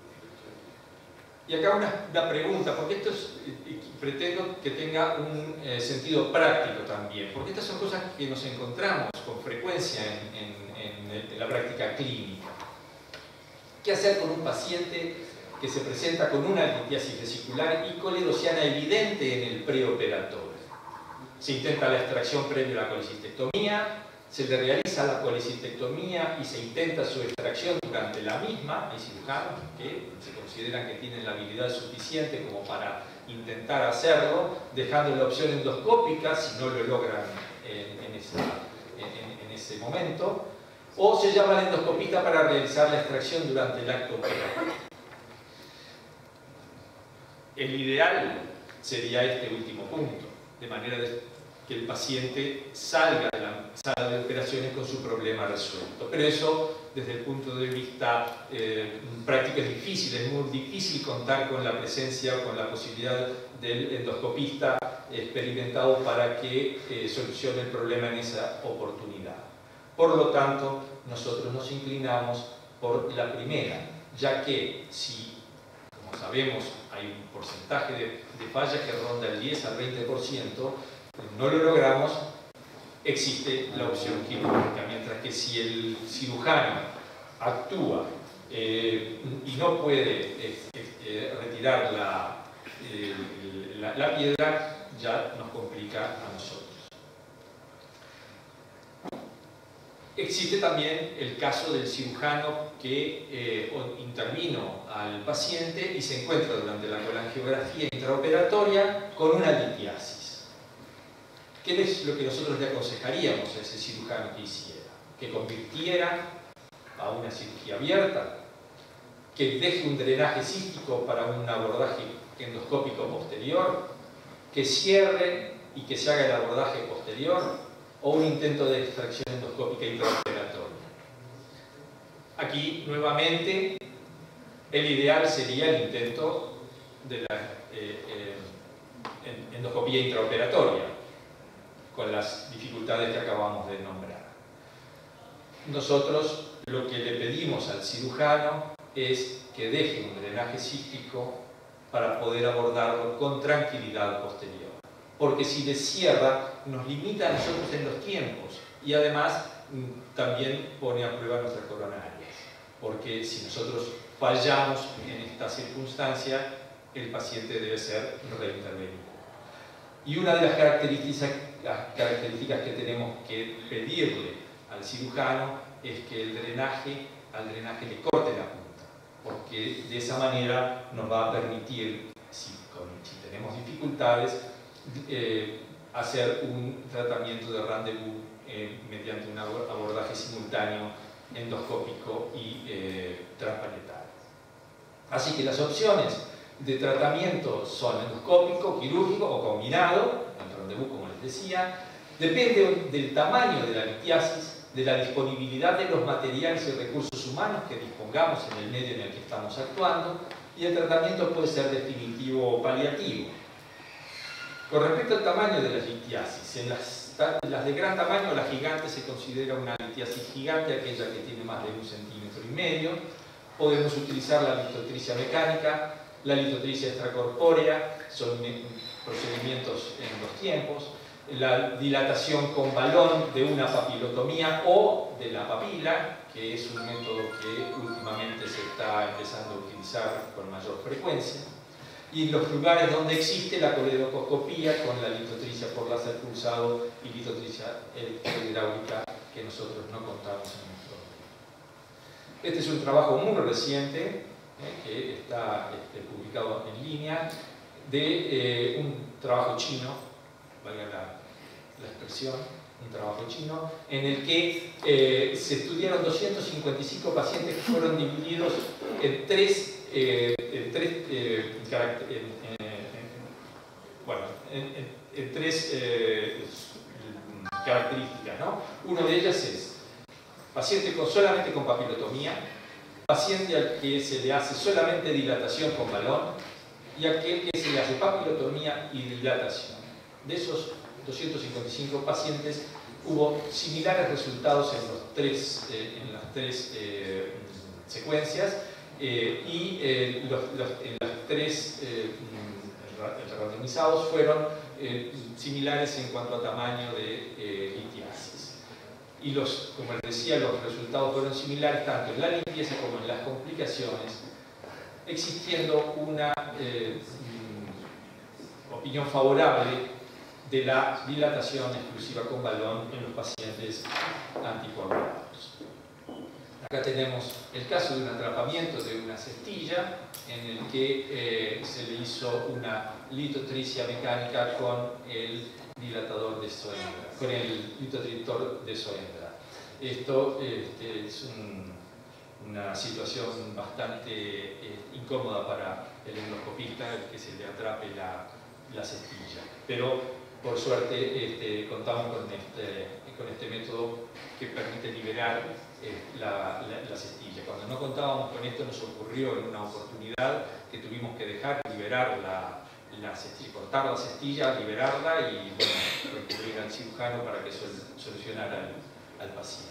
Y acá una, una pregunta, porque esto es, pretendo que tenga un eh, sentido práctico también, porque estas son cosas que nos encontramos con frecuencia en, en, en, en la práctica clínica. ¿Qué hacer con un paciente que se presenta con una litiasis vesicular y coledociana evidente en el preoperatorio? Se intenta la extracción previa a la colecistectomía, se le realiza la colecistectomía y se intenta su extracción durante la misma. Hay cirujanos que se consideran que tienen la habilidad suficiente como para intentar hacerlo, dejando la opción endoscópica si no lo logran en, en, esa, en, en ese momento, o se llama al endoscopista para realizar la extracción durante el acto operatorio. El ideal sería este último punto, de manera que el paciente salga de la sala de operaciones con su problema resuelto. Pero eso, desde el punto de vista eh, práctico, es difícil, es muy difícil contar con la presencia o con la posibilidad del endoscopista experimentado para que eh, solucione el problema en esa oportunidad. Por lo tanto, nosotros nos inclinamos por la primera, ya que si, como sabemos, hay un porcentaje de, de falla que ronda el diez al veinte por ciento, no lo logramos, existe la opción quirúrgica, mientras que si el cirujano actúa eh, y no puede eh, eh, retirar la, eh, la, la piedra, ya nos complica a nosotros. Existe también el caso del cirujano que eh, intervino al paciente y se encuentra durante la colangiografía intraoperatoria con una litiasis. ¿Qué es lo que nosotros le aconsejaríamos a ese cirujano que hiciera? Que convirtiera a una cirugía abierta, que deje un drenaje cístico para un abordaje endoscópico posterior, que cierre y que se haga el abordaje posterior, o un intento de extracción endoscópica intraoperatoria. Aquí, nuevamente, el ideal sería el intento de la eh, eh, endoscopía intraoperatoria, con las dificultades que acabamos de nombrar. Nosotros lo que le pedimos al cirujano es que deje un drenaje cístico para poder abordarlo con tranquilidad posterior. Porque si le cierra, nos limita a nosotros en los tiempos y además también pone a prueba nuestras coronarias. Porque si nosotros fallamos en esta circunstancia, el paciente debe ser reintervenido. Y una de las características, las características que tenemos que pedirle al cirujano es que el drenaje, al drenaje le corte la punta, porque de esa manera nos va a permitir, si, con, si tenemos dificultades, eh, hacer un tratamiento de rendezvous eh, mediante un abordaje simultáneo endoscópico y eh, transparietal. Así que las opciones de tratamiento son endoscópico, quirúrgico o combinado, el rendezvous como les decía, depende del tamaño de la litiasis, de la disponibilidad de los materiales y recursos humanos que dispongamos en el medio en el que estamos actuando, y el tratamiento puede ser definitivo o paliativo. Con respecto al tamaño de la litiasis, en las, las de gran tamaño, la gigante se considera una litiasis gigante, aquella que tiene más de un centímetro y medio. Podemos utilizar la litotricia mecánica, la litotricia extracorpórea, son procedimientos en dos tiempos, la dilatación con balón de una papilotomía o de la papila, que es un método que últimamente se está empezando a utilizar con mayor frecuencia, y los lugares donde existe la coledocoscopía con la litotricia por láser pulsado y litotricia electrohidráulica, que nosotros no contamos en nuestro momento. Este es un trabajo muy reciente, eh, que está este, publicado en línea, de eh, un trabajo chino, valga la, la expresión, un trabajo chino, en el que eh, se estudiaron doscientos cincuenta y cinco pacientes que fueron divididos en tres, eh, en tres, eh, en, en, en, bueno, en, en, en tres eh, características, ¿no? Una de ellas es paciente con, solamente con papilotomía, paciente al que se le hace solamente dilatación con balón y aquel que se le hace papilotomía y dilatación. De esos doscientos cincuenta y cinco pacientes hubo similares resultados en, los tres, eh, en las tres eh, secuencias eh, y eh, los, los, en las tres eh, randomizados fueron eh, similares en cuanto a tamaño de eh, litiasis. Y los, como les decía, los resultados fueron similares tanto en la limpieza como en las complicaciones, existiendo una eh, opinión favorable de la dilatación exclusiva con balón en los pacientes anticoagulados. Acá tenemos el caso de un atrapamiento de una cestilla en el que eh, se le hizo una litotricia mecánica con el dilatador de Soendra, con el litotriptor de Soendra. Esto este, es un, una situación bastante eh, incómoda para el endoscopista, el que se le atrape la, la cestilla. Pero por suerte este, contamos con este, con este método que permite liberar eh, la, la, la cestilla. Cuando no contábamos con esto nos ocurrió en una oportunidad que tuvimos que dejar liberar la, la cestilla, cortar la cestilla, liberarla y bueno, recurrir al cirujano para que sol, solucionara al, al paciente.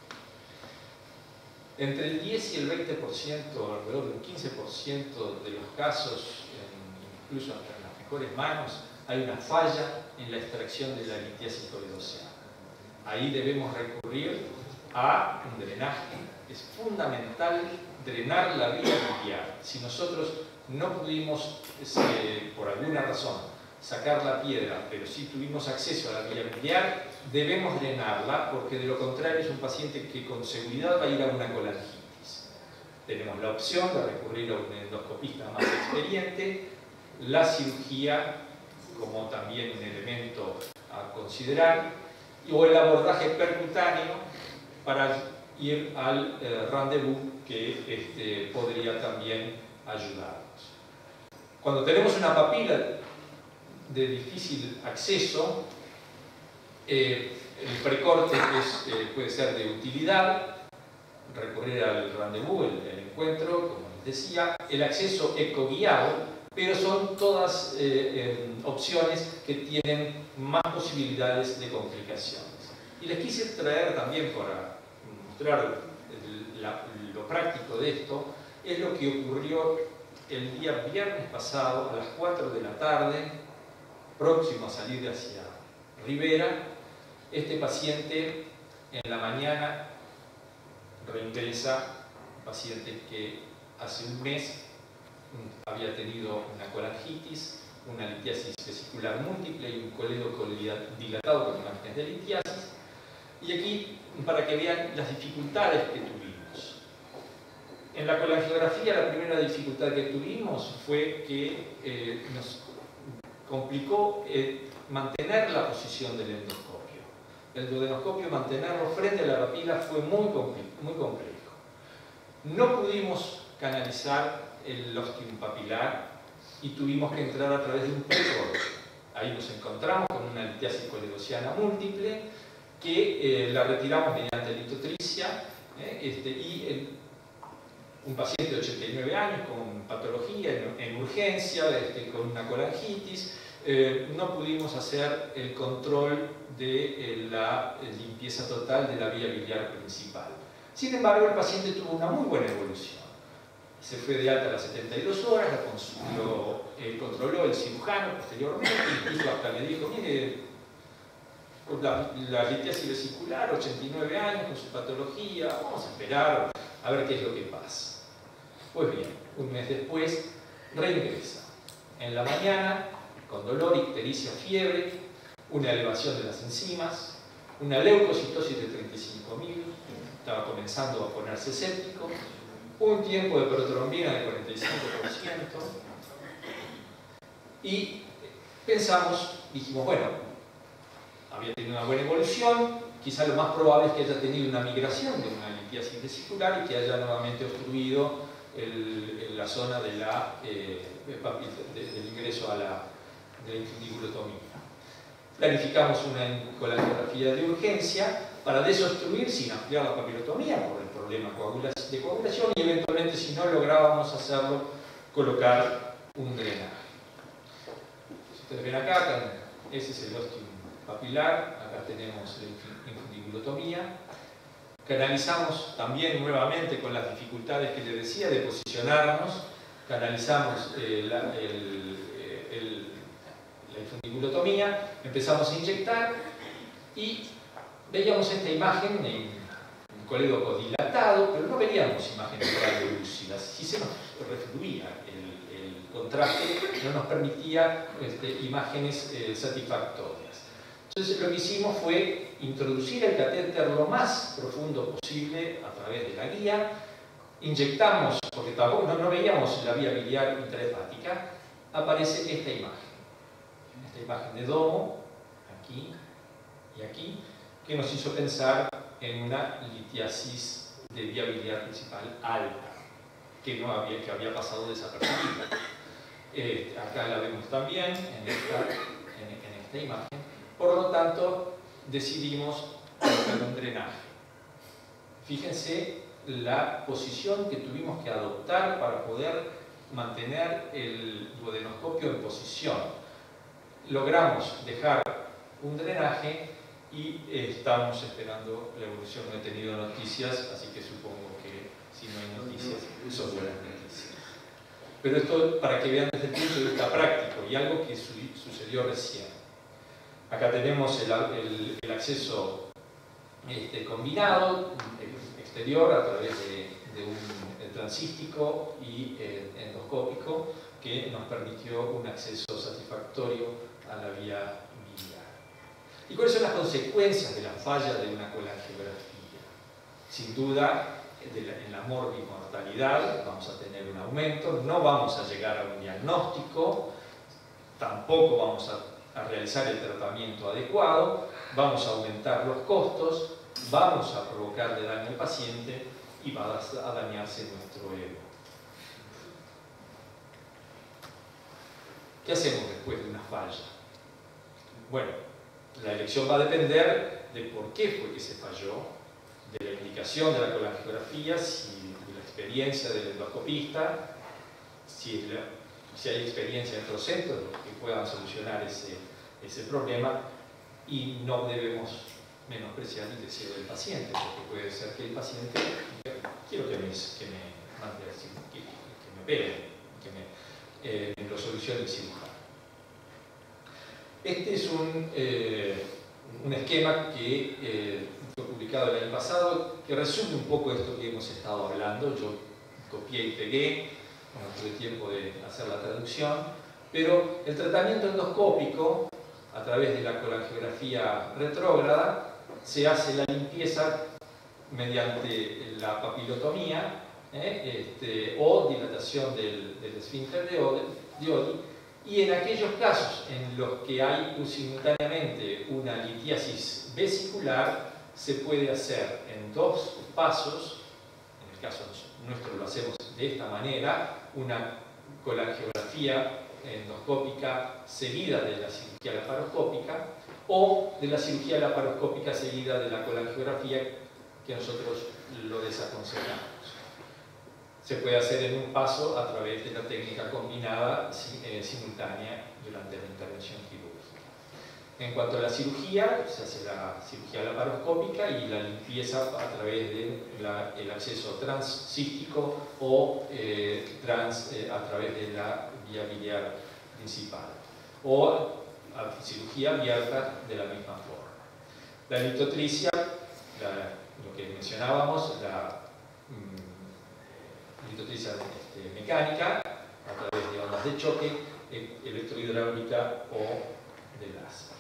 Entre el diez y el veinte por ciento, alrededor del quince por ciento de los casos, en, incluso hasta en las mejores manos, hay una falla en la extracción de la litiasis coledociana. Ahí debemos recurrir a un drenaje. Es fundamental drenar la vía biliar. Si nosotros no pudimos, eh, por alguna razón, sacar la piedra, pero sí tuvimos acceso a la vía biliar, debemos drenarla, porque de lo contrario es un paciente que con seguridad va a ir a una colangitis. Tenemos la opción de recurrir a un endoscopista más experiente, la cirugía como también un elemento a considerar, o el abordaje percutáneo para ir al eh, rendezvous que este, podría también ayudarnos. Cuando tenemos una papila de difícil acceso, eh, el precorte es, eh, puede ser de utilidad, recurrir al rendezvous, el, el encuentro, como les decía, el acceso ecoguiado, pero son todas eh, eh, opciones que tienen más posibilidades de complicaciones. Y les quise traer también para mostrar el, la, lo práctico de esto, es lo que ocurrió el día viernes pasado a las cuatro de la tarde, próximo a salir hacia Rivera. Este paciente en la mañana reingresa, un paciente que hace un mes había tenido una colangitis, una litiasis vesicular múltiple y un coledo dilatado con imágenes de litiasis. Y aquí, para que vean las dificultades que tuvimos. En la colangiografía, la primera dificultad que tuvimos fue que eh, nos complicó eh, mantener la posición del endoscopio. El duodenoscopio, mantenerlo frente a la papila fue muy, muy complejo. No pudimos canalizar el ostium papilar y tuvimos que entrar a través de un precorte. Ahí nos encontramos con una litiasis coledociana múltiple que eh, la retiramos mediante litotricia eh, este, y el, un paciente de ochenta y nueve años con patología en, en urgencia, este, con una colangitis. Eh, no pudimos hacer el control de eh, la eh, limpieza total de la vía biliar principal. Sin embargo, el paciente tuvo una muy buena evolución. Se fue de alta a las setenta y dos horas, lo, lo eh, controló el cirujano posteriormente, incluso hasta le dijo, mire, con la, la litiasis vesicular, ochenta y nueve años, con su patología, vamos a esperar a ver qué es lo que pasa. Pues bien, un mes después, reingresa. En la mañana, con dolor, ictericia, fiebre, una elevación de las enzimas, una leucocitosis de treinta y cinco mil, estaba comenzando a ponerse séptico, un tiempo de protrombina de cuarenta y cinco por ciento, y pensamos, dijimos, bueno, había tenido una buena evolución, quizá lo más probable es que haya tenido una migración de una litiasis vesicular y que haya nuevamente obstruido el, el, la zona de la, eh, de, del ingreso a la, de la infundibulatomía. Planificamos una colangiografía de urgencia para desobstruir sin ampliar la papilotomía por el problema de coagulación y eventualmente, si no lográbamos hacerlo, colocar un drenaje. Si ustedes ven acá, ese es el ostium papilar, acá tenemos la infundibulotomía. Canalizamos también nuevamente con las dificultades que les decía de posicionarnos, canalizamos eh, la, el, el, la infundibulotomía, empezamos a inyectar y veíamos esta imagen en un colédoco dilatado, pero no veíamos imágenes radiolúcidas, sí se nos refluía el, el contraste, no nos permitía este, imágenes eh, satisfactorias. Entonces lo que hicimos fue introducir el catéter lo más profundo posible a través de la guía, inyectamos, porque tampoco no, no veíamos la vía biliar intrahepática, aparece esta imagen, esta imagen de domo, aquí y aquí, que nos hizo pensar en una litiasis de vía biliar principal alta, que, no había, que había pasado desapercibida. Eh, acá la vemos también en esta, en, en esta imagen. Por lo tanto, decidimos colocar un drenaje. Fíjense la posición que tuvimos que adoptar para poder mantener el duodenoscopio en posición. Logramos dejar un drenaje y eh, estamos esperando la evolución. No he tenido noticias, así que supongo que si no hay noticias, son buenas noticias. Pero esto para que vean desde el punto de vista práctico y algo que su sucedió recién. Acá tenemos el, el, el acceso este, combinado, exterior, a través de, de un transístico y eh, endoscópico, que nos permitió un acceso satisfactorio a la vía biliar. ¿Y cuáles son las consecuencias de la falla de una colangiografía? Sin duda, de la, en la morbimortalidad vamos a tener un aumento, no vamos a llegar a un diagnóstico, tampoco vamos a a realizar el tratamiento adecuado, vamos a aumentar los costos, vamos a provocarle daño al paciente y va a dañarse nuestro ego. ¿Qué hacemos después de una falla? Bueno, la elección va a depender de por qué fue que se falló, de la indicación de la colangiografía, si, de la experiencia del endoscopista, si, la, si hay experiencia en otros centros que puedan solucionar ese, ese problema, y no debemos menospreciar el deseo del paciente, porque puede ser que el paciente quiero que me, que me mande así, que, que me opere, que me, eh, lo solucione el cirujano. Este es un, eh, un esquema que eh, fue publicado el año pasado, que resume un poco esto que hemos estado hablando. Yo copié y pegué, no tuve tiempo de hacer la traducción, pero el tratamiento endoscópico a través de la colangiografía retrógrada se hace la limpieza mediante la papilotomía eh, este, o dilatación del, del esfínter de Oddi, y en aquellos casos en los que hay simultáneamente una litiasis vesicular se puede hacer en dos pasos. En el caso nuestro lo hacemos de esta manera: una colangiografía endoscópica seguida de la cirugía laparoscópica, o de la cirugía laparoscópica seguida de la colangiografía, que nosotros lo desaconsejamos. se puede hacer en un paso a través de la técnica combinada eh, simultánea durante la intervención quirúrgica. En cuanto a la cirugía, se hace la cirugía laparoscópica y la limpieza a través del acceso transcístico o eh, trans, eh, a través de la vía biliar principal, o a cirugía abierta de la misma forma. La litotricia, la, lo que mencionábamos, la mm, litotricia este, mecánica a través de ondas de choque, e electrohidráulica o de láser.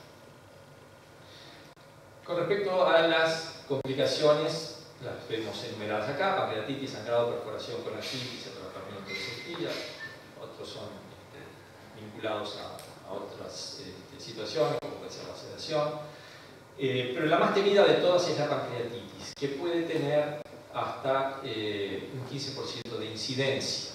Con respecto a las complicaciones, las vemos enumeradas acá: pancreatitis, sangrado, perforación con ascitis, atrapamiento de costilla. Otros son este, vinculados a, a otras este, situaciones, como puede ser la sedación. Eh, pero la más temida de todas es la pancreatitis, que puede tener hasta eh, un quince por ciento de incidencia.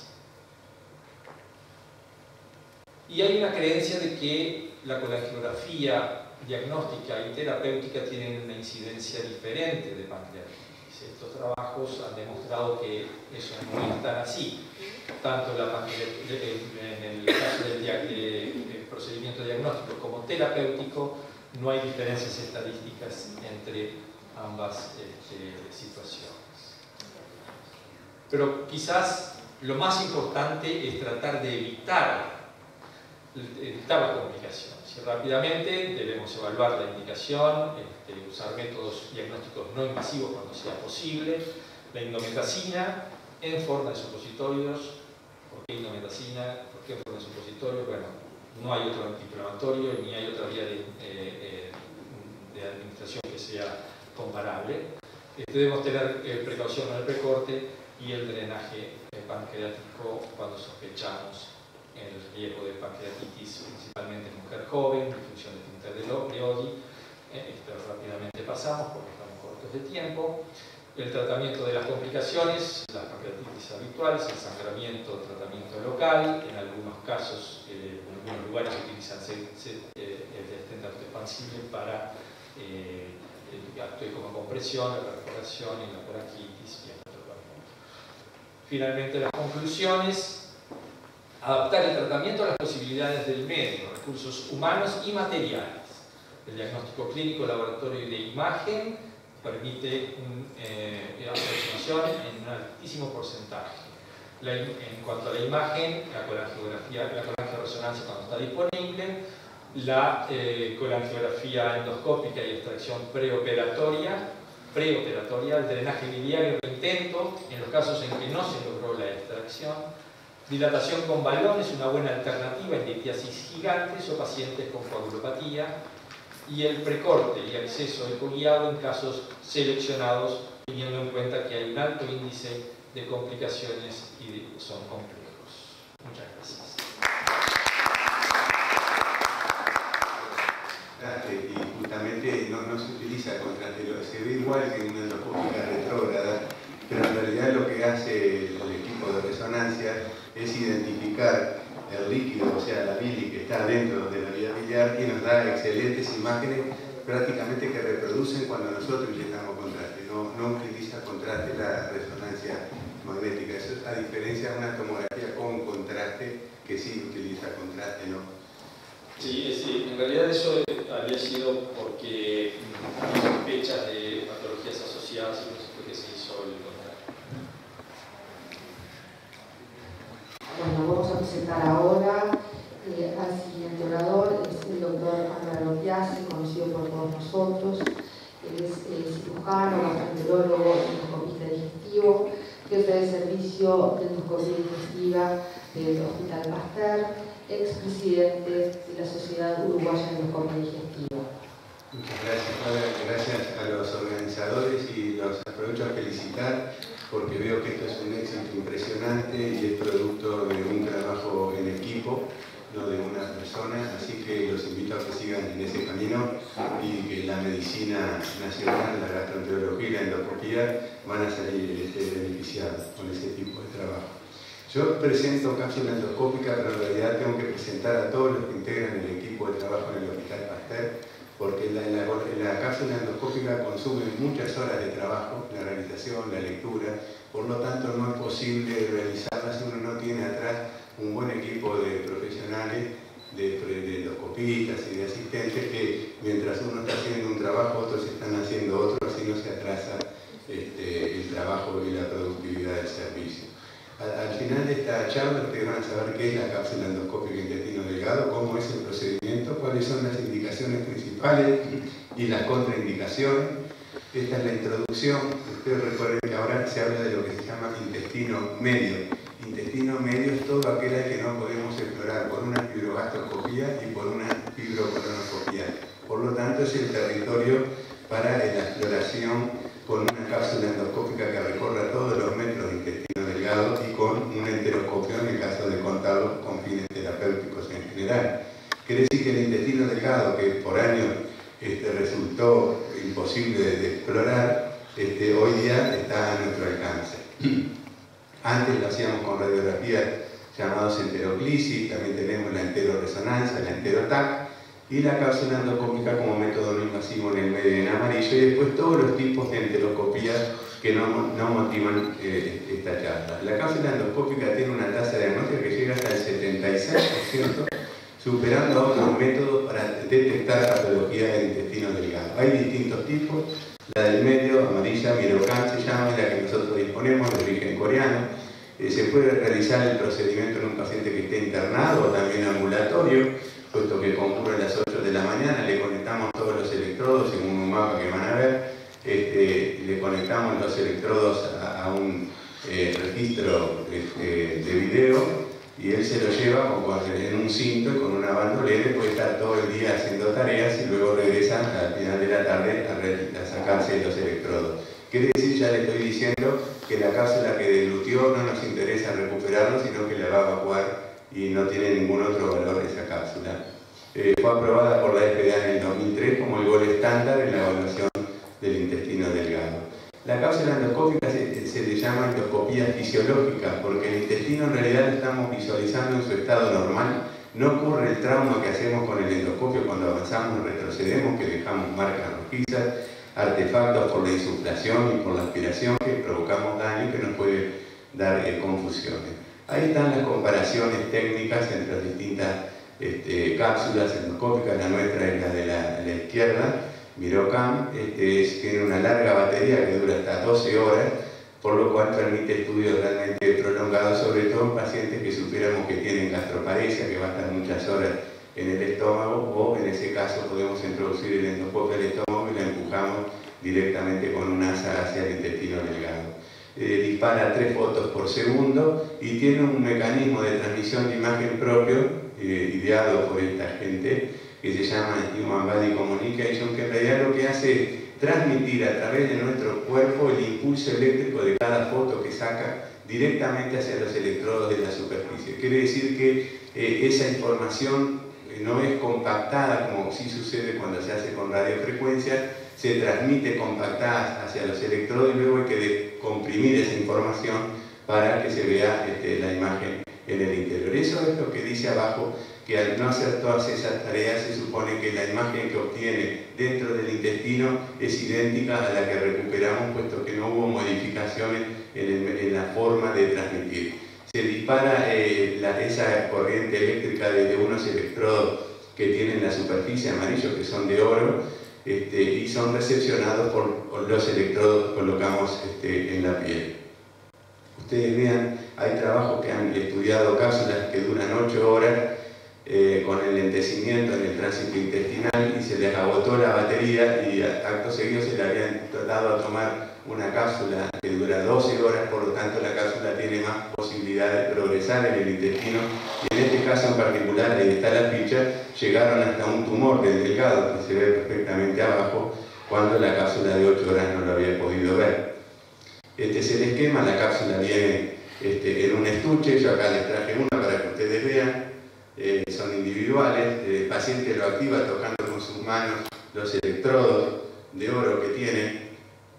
Y hay una creencia de que la colangiografía diagnóstica y terapéutica tienen una incidencia diferente de pancreatitis. Estos trabajos han demostrado que eso no es tan así. Tanto la en el caso del, del procedimiento diagnóstico como terapéutico, no hay diferencias estadísticas entre ambas este, situaciones. Pero quizás lo más importante es tratar de evitar, evitar la complicación. Si rápidamente debemos evaluar la indicación, este, usar métodos diagnósticos no invasivos cuando sea posible, la indometacina en forma de supositorios. ¿Por qué indometacina? ¿Por qué en forma de supositorios? Bueno, no hay otro antiinflamatorio ni hay otra vía de, eh, de administración que sea comparable. Este, debemos tener eh, precaución en el precorte y el drenaje eh, pancreático cuando sospechamos el riesgo de pancreatitis, principalmente en mujer joven, disfunción de esfínter de Lodi. Eh, esto rápidamente pasamos porque estamos cortos de tiempo. El tratamiento de las complicaciones, las pancreatitis habituales, el sangramiento, tratamiento local, en algunos casos, eh, en algunos lugares se utilizan eh, el stent autoexpansible para eh, el acto como compresión, la perforación y la coraquitis y el tratamiento. Finalmente, las conclusiones: adaptar el tratamiento a las posibilidades del medio, recursos humanos y materiales. El diagnóstico clínico, laboratorio y de imagen permite una eh, aproximación en un altísimo porcentaje. La, en cuanto a la imagen, la colangiografía, la colangioresonancia cuando está disponible, la eh, colangiografía endoscópica y extracción preoperatoria, preoperatoria, el drenaje biliario intento, en los casos en que no se logró la extracción, dilatación con balones, una buena alternativa en litiasis gigantes o pacientes con coagulopatía, y el precorte y acceso ecoguiado en casos seleccionados, teniendo en cuenta que hay un alto índice de complicaciones y son complejos. Muchas gracias. Y justamente no, no se utiliza contraste, se ve igual que en una endoscópica retrógrada, pero en realidad lo que hace el equipo de resonancia es identificar el líquido, o sea, la bili que está dentro de la vía biliar, y nos da excelentes imágenes prácticamente que reproducen cuando nosotros inyectamos contraste. No, no utiliza contraste la resonancia magnética. Eso es a diferencia de una tomografía con contraste que sí utiliza contraste, ¿no? Sí, sí, en realidad eso había sido porque hay sospechas de patologías asociadas y por eso fue que se hizo el contraste. Bueno, vamos a presentar ahora eh, al siguiente orador, es el doctor Álvaro Piazzi, conocido por todos nosotros. Él es eh, cirujano, gastroenterólogo, endoscopista digestivo, jefe de servicio de endoscopía digestiva del Hospital Pasteur, expresidente de la Sociedad Uruguaya de Endoscopia Digestiva. Muchas gracias, Padre. Gracias a los organizadores y los aprovecho a felicitar porque veo que esto es un éxito impresionante y es producto de un trabajo en equipo, no de una persona, así que los invito a que sigan en ese camino y que la medicina nacional, la gastroenterología y la endoscopía van a salir este, beneficiados con ese tipo de trabajo. Yo presento cápsula endoscópica, pero en realidad tengo que presentar a todos los que integran el equipo de trabajo en el Hospital Pasteur, porque la, la, la cápsula endoscópica consume muchas horas de trabajo, la realización, la lectura, por lo tanto no es posible realizarlas si uno no tiene atrás un buen equipo de profesionales, de, de endoscopistas y de asistentes que mientras uno está haciendo un trabajo, otros están haciendo otro, así no se atrasa este, el trabajo y la productividad del servicio. Al, al final de esta charla ustedes van a saber qué es la cápsula endoscópica intestino delgado, cómo es el procedimiento, cuáles son las indicaciones principales y las contraindicaciones. Esta es la introducción. Ustedes recuerden que ahora se habla de lo que se llama intestino medio. Intestino medio es todo aquel que no podemos explorar por una fibrogastroscopía y por una fibrocolonoscopía. Por lo tanto, es el territorio para la exploración con una cápsula endoscópica que recorra todos los metros de intestino delgado y con una enteroscopio en el caso de contarlos con fines terapéuticos en general. Quiere decir que el intestino delgado, que por años este, resultó imposible de explorar, este, hoy día está a nuestro alcance. Antes lo hacíamos con radiografías llamados enteroclisis, también tenemos la enteroresonancia, la enterotac, y la cápsula endoscópica como método no invasivo en el medio en amarillo, y después todos los tipos de enteroscopías que no, no motivan eh, esta charla. La cápsula endoscópica tiene una tasa de diagnóstico que llega hasta el setenta y seis por ciento, superando a otros métodos para detectar patología del intestino delgado. Hay distintos tipos. La del medio, amarilla, Mirocam se llama, es la que nosotros disponemos, de origen coreano. Eh, se puede realizar el procedimiento en un paciente que esté internado o también ambulatorio, puesto que concurre a las ocho de la mañana, le conectamos todos los electrodos en un mapa que van a ver, este, le conectamos los electrodos a, a un eh, registro este, de video, y él se lo lleva en un cinto y con una bandolera, puede estar todo el día haciendo tareas y luego regresa al final de la tarde a, a sacarse los electrodos. Quiere decir, ya le estoy diciendo, que la cápsula que deglutió no nos interesa recuperarlo, sino que la va a evacuar y no tiene ningún otro valor esa cápsula. Eh, fue aprobada por la F D A en el dos mil tres como el gol estándar en la evaluación del intestino delgado. La cápsula endoscópica se, se le llama endoscopía fisiológica porque el intestino en realidad lo estamos visualizando en su estado normal. No ocurre el trauma que hacemos con el endoscopio cuando avanzamos y retrocedemos, que dejamos marcas rojizas, artefactos por la insuflación y por la aspiración que provocamos daño que nos puede dar eh, confusiones. Ahí están las comparaciones técnicas entre las distintas este, cápsulas endoscópicas. La nuestra es la de la, la izquierda, Mirocam, este, es, tiene una larga batería que dura hasta doce horas, por lo cual permite estudios realmente prolongados, sobre todo en pacientes que supiéramos que tienen gastroparesia, que va a estar muchas horas en el estómago, o en ese caso podemos introducir el endoscopio al estómago y la empujamos directamente con un asa hacia el intestino delgado. Eh, dispara tres fotos por segundo y tiene un mecanismo de transmisión de imagen propio, eh, ideado por esta gente, que se llama Human Body Communication, que en realidad lo que hace es transmitir a través de nuestro cuerpo el impulso eléctrico de cada foto que saca directamente hacia los electrodos de la superficie. Quiere decir que eh, esa información eh, no es compactada como sí sucede cuando se hace con radiofrecuencia, se transmite compactada hacia los electrodos y luego hay que comprimir esa información para que se vea este, la imagen en el interior. Eso es lo que dice abajo, que al no hacer todas esas tareas se supone que la imagen que obtiene dentro del intestino es idéntica a la que recuperamos, puesto que no hubo modificaciones en, el, en la forma de transmitir. Se dispara eh, la, esa corriente eléctrica desde unos electrodos que tienen la superficie amarillo, que son de oro, este, y son recepcionados por, por los electrodos que colocamos este, en la piel. Ustedes vean, hay trabajos que han estudiado cápsulas que duran ocho horas eh, con el lentecimiento en el tránsito intestinal y se les agotó la batería y acto seguido se le habían tratado a tomar una cápsula que dura doce horas, por lo tanto la cápsula tiene más posibilidad de progresar en el intestino y en este caso en particular, ahí está la ficha, llegaron hasta un tumor del delgado que se ve perfectamente abajo cuando la cápsula de ocho horas no lo había podido ver. Este es el esquema, la cápsula viene este, en un estuche, yo acá les traje una para que ustedes vean, eh, son individuales, el paciente lo activa tocando con sus manos los electrodos de oro que tiene,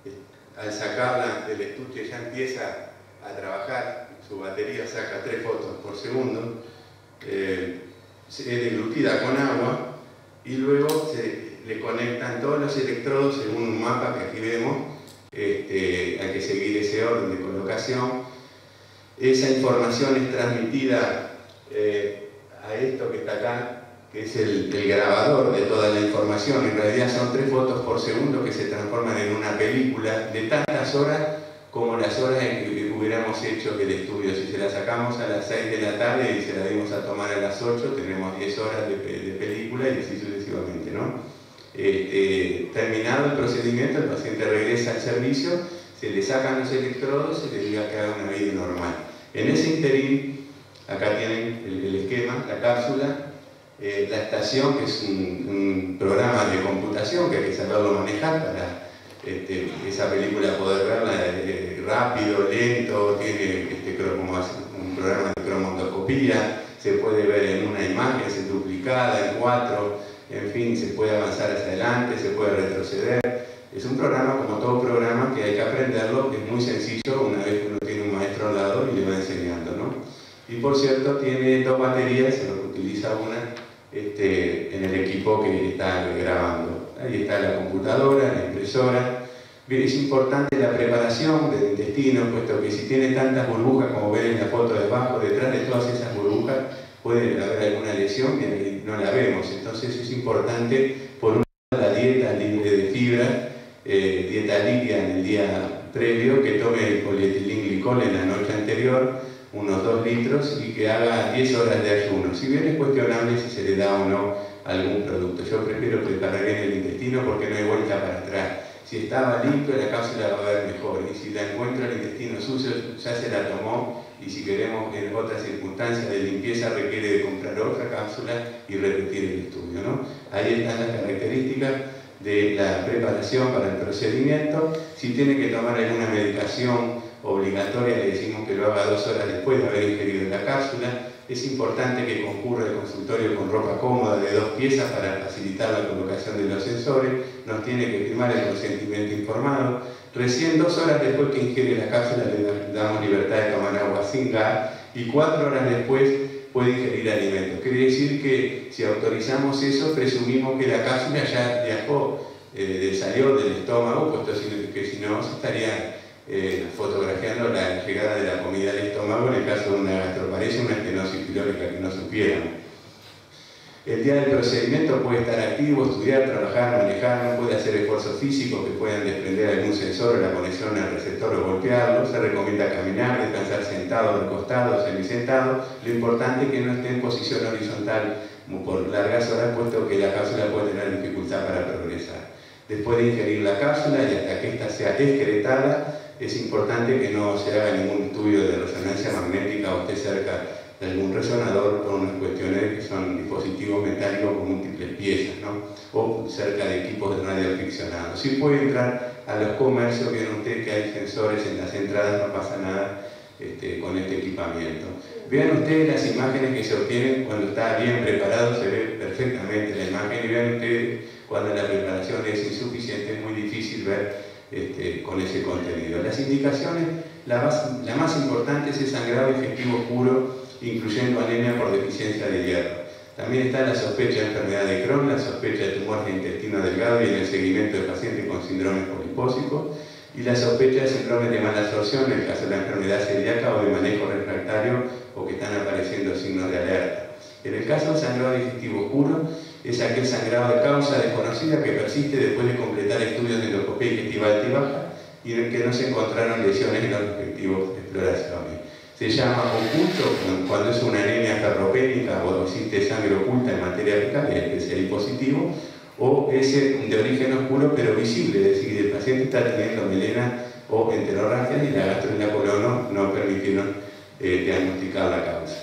al sacarla del estuche ya empieza a trabajar, su batería saca tres fotos por segundo, eh, es deglutida con agua y luego se le conectan todos los electrodos según un mapa que aquí vemos. este, hay que seguir ese orden de colocación. Esa información es transmitida eh, a esto que está acá, que es el, el grabador de toda la información. En realidad son tres fotos por segundo que se transforman en una película de tantas horas como las horas en que hubiéramos hecho el estudio. Si se la sacamos a las seis de la tarde y se la dimos a tomar a las ocho, tenemos diez horas de, de película y así sucesivamente, ¿no? Este, terminado el procedimiento, el paciente regresa al servicio, se le sacan los electrodos y se le diga que haga una vida normal. En ese interín, acá tienen el, el esquema, la cápsula, eh, la estación, que es un, un programa de computación que hay que saberlo manejar para este, esa película poder verla eh, rápido, lento, tiene este, como un programa de cromondoscopía, se puede ver en una imagen, se duplicada, en cuatro, en fin, se puede avanzar hacia adelante, se puede retroceder. Es un programa, como todo programa, que hay que aprenderlo, que es muy sencillo una vez que uno tiene un maestro al lado y le va enseñando, ¿no? Y por cierto, tiene dos baterías, se lo utiliza una este, en el equipo que está grabando. Ahí está la computadora, la impresora. Es importante la preparación del intestino, puesto que si tiene tantas burbujas, como ven en la foto de abajo, detrás de todas esas burbujas puede haber alguna lesión que no la vemos. Entonces es importante, por un lado, la dieta libre de fibra, eh, dieta líquida en el día previo, que tome el polietilenglicol en la noche anterior, unos dos litros, y que haga diez horas de ayuno. Si bien es cuestionable si se le da o no algún producto. Yo prefiero preparar bien el intestino porque no hay vuelta para atrás. Si estaba limpio, la cápsula va a ver mejor, y si la encuentra el intestino sucio, ya se la tomó, y si queremos en otras circunstancias de limpieza requiere de comprar otra cápsula y repetir el estudio, ¿no? Ahí están las características de la preparación para el procedimiento. Si tiene que tomar alguna medicación obligatoria, le decimos que lo haga dos horas después de haber ingerido la cápsula. Es importante que concurra al consultorio con ropa cómoda de dos piezas para facilitar la colocación de los sensores. Nos tiene que firmar el consentimiento informado. Recién dos horas después que ingiere la cápsula le damos libertad de tomar agua sin gas, y cuatro horas después puede ingerir alimentos. Quiere decir que si autorizamos eso, presumimos que la cápsula ya viajó, eh, salió del estómago, puesto que si no se estaría eh, fotografiando la llegada de la comida al estómago en el caso de una gastroparesia, una estenosis pilórica que no supiéramos. El día del procedimiento puede estar activo, estudiar, trabajar, manejar, no puede hacer esfuerzos físicos que puedan desprender algún sensor o la conexión al receptor o golpearlo. Se recomienda caminar, descansar sentado, recostado, semisentado. Lo importante es que no esté en posición horizontal por largas horas, puesto que la cápsula puede tener dificultad para progresar. Después de ingerir la cápsula y hasta que ésta sea excretada, es importante que no se haga ningún estudio de resonancia magnética o esté cerca de algún resonador por unas cuestiones que son dispositivos metálicos con múltiples piezas, ¿no? O cerca de equipos de radioaficionados. Si puede entrar a los comercios, vieron ustedes que hay sensores en las entradas, no pasa nada este, con este equipamiento. Vean ustedes las imágenes que se obtienen cuando está bien preparado, se ve perfectamente la imagen, y vean ustedes cuando la preparación es insuficiente, es muy difícil ver este, con ese contenido. Las indicaciones, la más, la más importante es el sangrado digestivo puro, incluyendo anemia por deficiencia de hierro. También está la sospecha de enfermedad de Crohn, la sospecha de tumor de intestino delgado y en el seguimiento de pacientes con síndromes polipósicos, y la sospecha de síndrome de mala absorción en el caso de la enfermedad celíaca o de manejo refractario o que están apareciendo signos de alerta. En el caso del sangrado digestivo puro, es aquel sangrado de causa desconocida que persiste después de completar estudios de endoscopia digestiva alta y baja y en el que no se encontraron lesiones en los respectivos exploraciones. Se llama oculto cuando es una anemia ferropénica o existe sangre oculta en materia fecal, es que sea I positivo, o es de origen oscuro pero visible, es decir, el paciente está teniendo melena o enterorragia y la gastro y la colono no permitieron eh, diagnosticar la causa.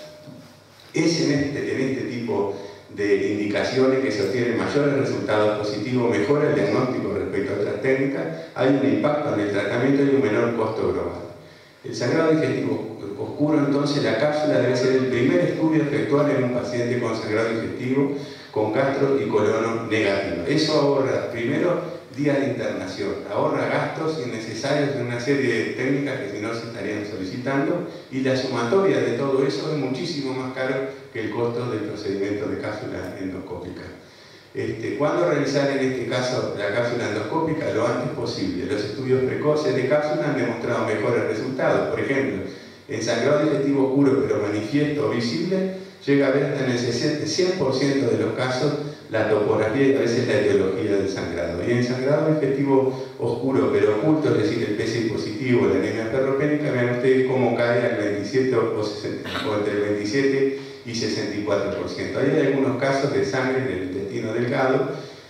Es en este, en este tipo de indicaciones que se obtienen mayores resultados positivos, mejora el diagnóstico respecto a otras técnicas, hay un impacto en el tratamiento y un menor costo global. El sangrado digestivo oscuro, entonces, la cápsula debe ser el primer estudio efectuado en un paciente con sangrado digestivo con gastro y colono negativo. Eso ahorra, primero, días de internación, ahorra gastos innecesarios en una serie de técnicas que si no se estarían solicitando, y la sumatoria de todo eso es muchísimo más caro que el costo del procedimiento de cápsula endoscópica. Este, ¿Cuándo realizar en este caso la cápsula endoscópica? Lo antes posible. Los estudios precoces de cápsula han demostrado mejores resultados. Por ejemplo, en sangrado digestivo oscuro pero manifiesto o visible, llega a ver hasta en el cien por ciento de los casos la topografía y a veces la etiología del sangrado. Y en sangrado digestivo oscuro pero oculto, es decir, el P C I positivo, la anemia ferropénica, vean ustedes cómo cae al veintisiete o, sesenta, o entre el veintisiete y sesenta y cuatro por ciento. Ahí hay algunos casos de sangre del intestino delgado,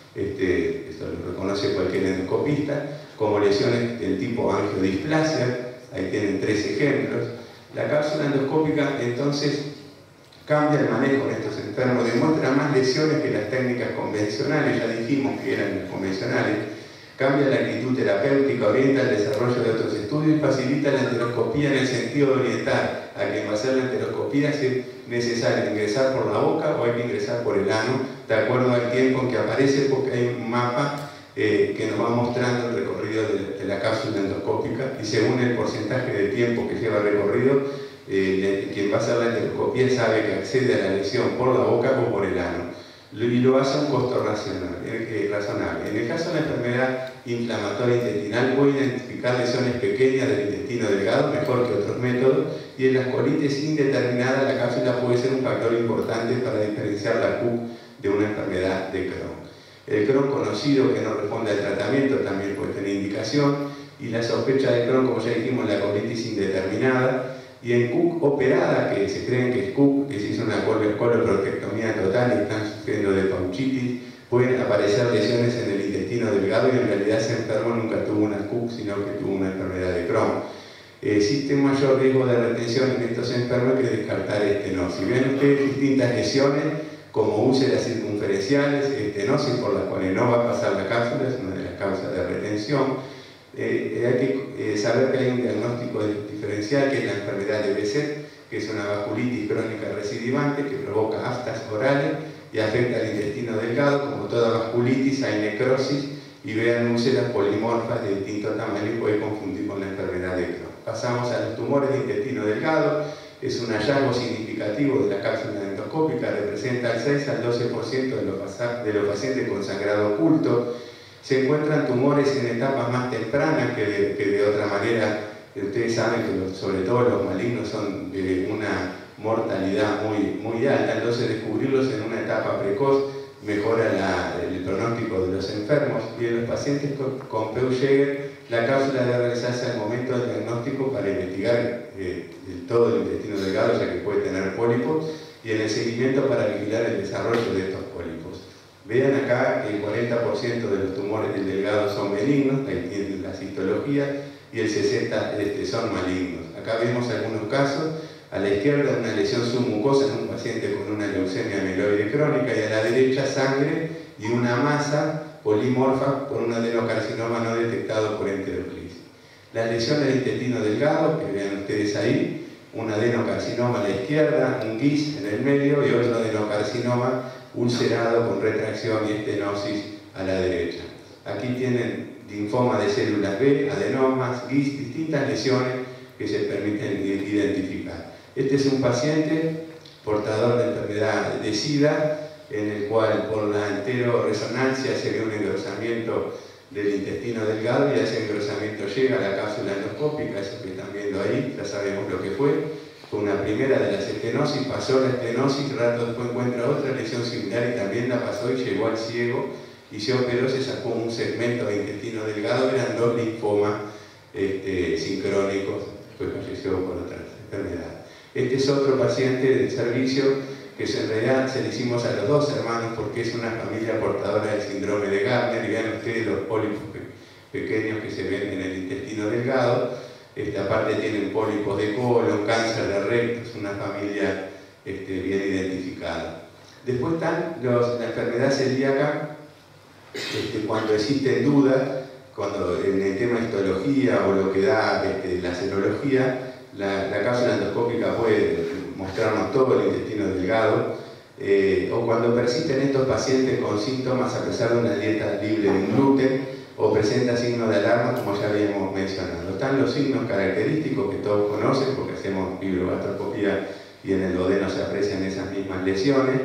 este, esto lo reconoce cualquier endoscopista, como lesiones del tipo angiodisplasia, ahí tienen tres ejemplos. La cápsula endoscópica entonces cambia el manejo en estos enfermos, demuestra más lesiones que las técnicas convencionales, ya dijimos que eran las convencionales, cambia la actitud terapéutica, orienta el desarrollo de otros estudios y facilita la enteroscopía en el sentido de orientar a que en hacer la enteroscopía es necesario ingresar por la boca o hay que ingresar por el ano, de acuerdo al tiempo en que aparece, porque hay un mapa eh, que nos va mostrando el recorrido de, de la cápsula endoscópica y según el porcentaje de tiempo que lleva recorrido, Eh, quien va a hacer la enteroscopía sabe que accede a la lesión por la boca o por el ano y lo hace a un costo racional, eh, razonable. En el caso de la enfermedad inflamatoria intestinal puede identificar lesiones pequeñas del intestino delgado mejor que otros métodos y en las colitis indeterminadas la cápsula puede ser un factor importante para diferenciar la C U de una enfermedad de Crohn. El Crohn conocido que no responde al tratamiento también puede tener indicación y la sospecha de Crohn, como ya dijimos, la colitis indeterminada. Y en C U C operada, que se creen que es C U C, que se hizo una coloproctectomía total y están sufriendo de pouchitis, pueden aparecer lesiones en el intestino delgado y en realidad ese enfermo nunca tuvo una C U C, sino que tuvo una enfermedad de Crohn. Eh, existe un mayor riesgo de retención en estos enfermos que descartar estenosis. Ven ustedes distintas lesiones, como úlceras circunferenciales, estenosis por las cuales no va a pasar la cápsula, es una de las causas de retención. Eh, hay que eh, saber que hay un diagnóstico diferencial, que es la enfermedad de Behçet, que es una vasculitis crónica recidivante que provoca aftas orales y afecta al intestino delgado. Como toda vasculitis hay necrosis y vean úlceras polimorfas de distinto tamaño y puede confundir con la enfermedad de Crohn. Pasamos a los tumores de intestino delgado. Es un hallazgo significativo de la cápsula endoscópica, representa el seis al doce por ciento de los, de los pacientes con sangrado oculto. Se encuentran tumores en etapas más tempranas que de, que de otra manera. Ustedes saben que los, sobre todo los malignos son de una mortalidad muy, muy alta, entonces descubrirlos en una etapa precoz mejora la, el pronóstico de los enfermos. Y en los pacientes con, con Peutz-Jeghers, la cápsula debe realizarse al momento del diagnóstico para investigar eh, el, todo el intestino delgado, ya que puede tener pólipos, y en el seguimiento para vigilar el desarrollo de estos pólipos. Vean acá que el cuarenta por ciento de los tumores del delgado son benignos, ahí tienen la citología, y el sesenta por ciento este, son malignos. Acá vemos algunos casos, a la izquierda una lesión submucosa en un paciente con una leucemia mieloide crónica y a la derecha sangre y una masa polimorfa con un adenocarcinoma no detectado por enteroclisis. Las lesiones del intestino delgado, que vean ustedes ahí, un adenocarcinoma a la izquierda, un guis en el medio y otro adenocarcinoma ulcerado con retracción y estenosis a la derecha. Aquí tienen linfoma de células B, adenomas, guis, distintas lesiones que se permiten identificar. Este es un paciente portador de enfermedad de SIDA, en el cual por la enteroresonancia se ve un engrosamiento del intestino delgado y ese engrosamiento llega a la cápsula endoscópica, eso que están viendo ahí, ya sabemos lo que fue. Fue una primera de las estenosis, pasó la estenosis, rato después encuentra otra lesión similar y también la pasó y llegó al ciego y se operó, se sacó un segmento de intestino delgado, eran dos linfomas este, sincrónicos, después falleció por otras enfermedades. Este es otro paciente del servicio que en realidad se le hicimos a los dos hermanos porque es una familia portadora del síndrome de Gardner y vean ustedes los pólipos pequeños que se ven en el intestino delgado. Esta parte tienen pólipos de colon, cáncer de recto, es una familia este, bien identificada. Después están los, la enfermedad celíaca, este, cuando existen dudas, cuando en el tema de histología o lo que da este, la serología, la, la cápsula endoscópica puede mostrarnos todo el intestino delgado, eh, o cuando persisten estos pacientes con síntomas a pesar de una dieta libre de gluten, o presenta signos de alarma, como ya habíamos mencionado. Están los signos característicos que todos conocen porque hacemos bibliogastroscopía y en el duodeno se aprecian esas mismas lesiones.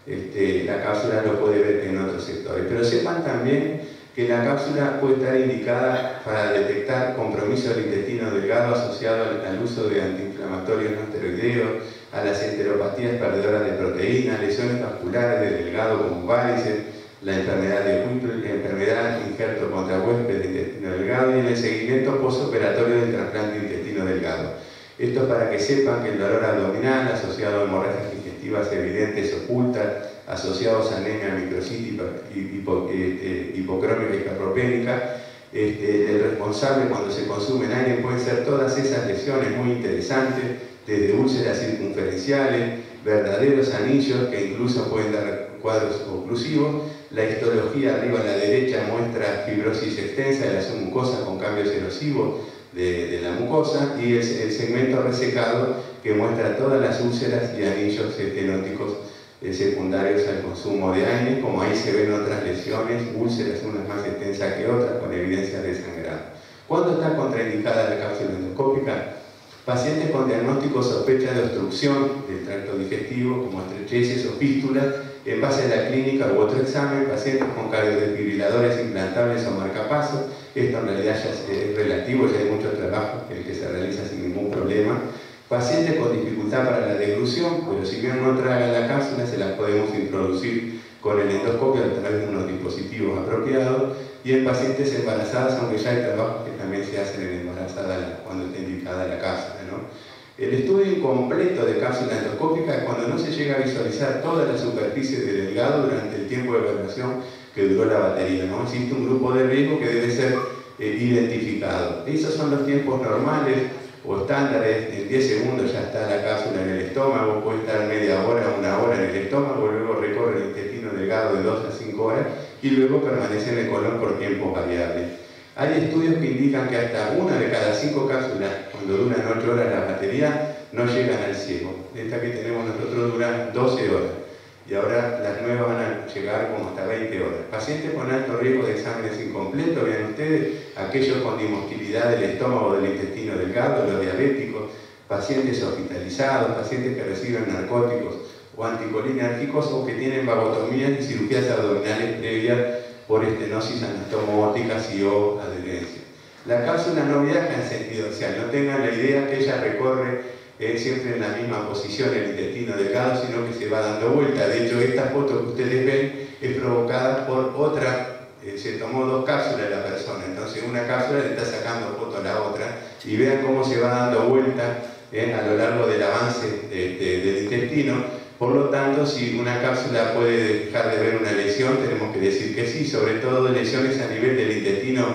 este, la cápsula lo puede ver en otros sectores. Pero sepan también que la cápsula puede estar indicada para detectar compromiso del intestino delgado asociado al, al uso de antiinflamatorios no esteroideos, a las enteropatías perdedoras de proteínas, lesiones vasculares del delgado como varices, la enfermedad de Whipple, la enfermedad injerto contra huésped de intestino delgado y en el seguimiento postoperatorio del trasplante de intestino delgado. Esto para que sepan que el dolor abdominal asociado a hemorragias digestivas evidentes ocultas, asociados a anemia microcítica, hipo, eh, hipocrómica y hiperpropénica, este, el responsable cuando se consume en aire pueden ser todas esas lesiones muy interesantes, desde úlceras circunferenciales, verdaderos anillos que incluso pueden dar cuadros oclusivos. La histología arriba a la derecha muestra fibrosis extensa de la submucosa con cambios erosivos de, de la mucosa, y el, el segmento resecado que muestra todas las úlceras y anillos estenóticos eh, secundarios al consumo de aire, como ahí se ven otras lesiones, úlceras unas más extensas que otras con evidencias de sangrado. ¿Cuándo está contraindicada la cápsula endoscópica? Pacientes con diagnóstico sospecha de obstrucción del tracto digestivo, como estrecheces o fístulas, en base a la clínica u otro examen, pacientes con cardiodefibriladores implantables o marcapasos. Esto en realidad ya es relativo, ya hay mucho trabajo el que se realiza sin ningún problema. Pacientes con dificultad para la deglución, pero si bien no traga la cápsula, se la podemos introducir con el endoscopio a través de unos dispositivos apropiados. Y en pacientes embarazadas, aunque ya hay trabajos que también se hacen en embarazadas cuando está indicada la cápsula, ¿no? El estudio incompleto de cápsula endoscópica es cuando no se llega a visualizar toda la superficie del delgado durante el tiempo de evaluación que duró la batería, ¿no? Existe un grupo de riesgo que debe ser eh, identificado. Esos son los tiempos normales o estándares. En diez segundos ya está la cápsula en el estómago, puede estar media hora, una hora en el estómago, luego recorre el intestino delgado de dos a cinco horas y luego permanece en el colon por tiempos variables. Hay estudios que indican que hasta una de cada cinco cápsulas, cuando duran ocho horas la batería, no llegan al ciego. Esta que tenemos nosotros dura doce horas y ahora las nuevas van a llegar como hasta veinte horas. Pacientes con alto riesgo de exámenes incompletos, vean ustedes, aquellos con dimotilidad del estómago o del intestino delgado, los diabéticos, pacientes hospitalizados, pacientes que reciben narcóticos o anticolinérgicos o que tienen vagotomías y cirugías abdominales previas por estenosis anastomoóticas y o adherencia. La cápsula no viaja en sentido axial, no tengan la idea que ella recorre eh, siempre en la misma posición el intestino delgado, sino que se va dando vuelta. De hecho, esta foto que ustedes ven es provocada por otra, eh, se tomó dos cápsulas de la persona, entonces una cápsula le está sacando foto a la otra y vean cómo se va dando vuelta eh, a lo largo del avance de, de, del intestino. Por lo tanto, si una cápsula puede dejar de ver una lesión, tenemos que decir que sí, sobre todo lesiones a nivel del intestino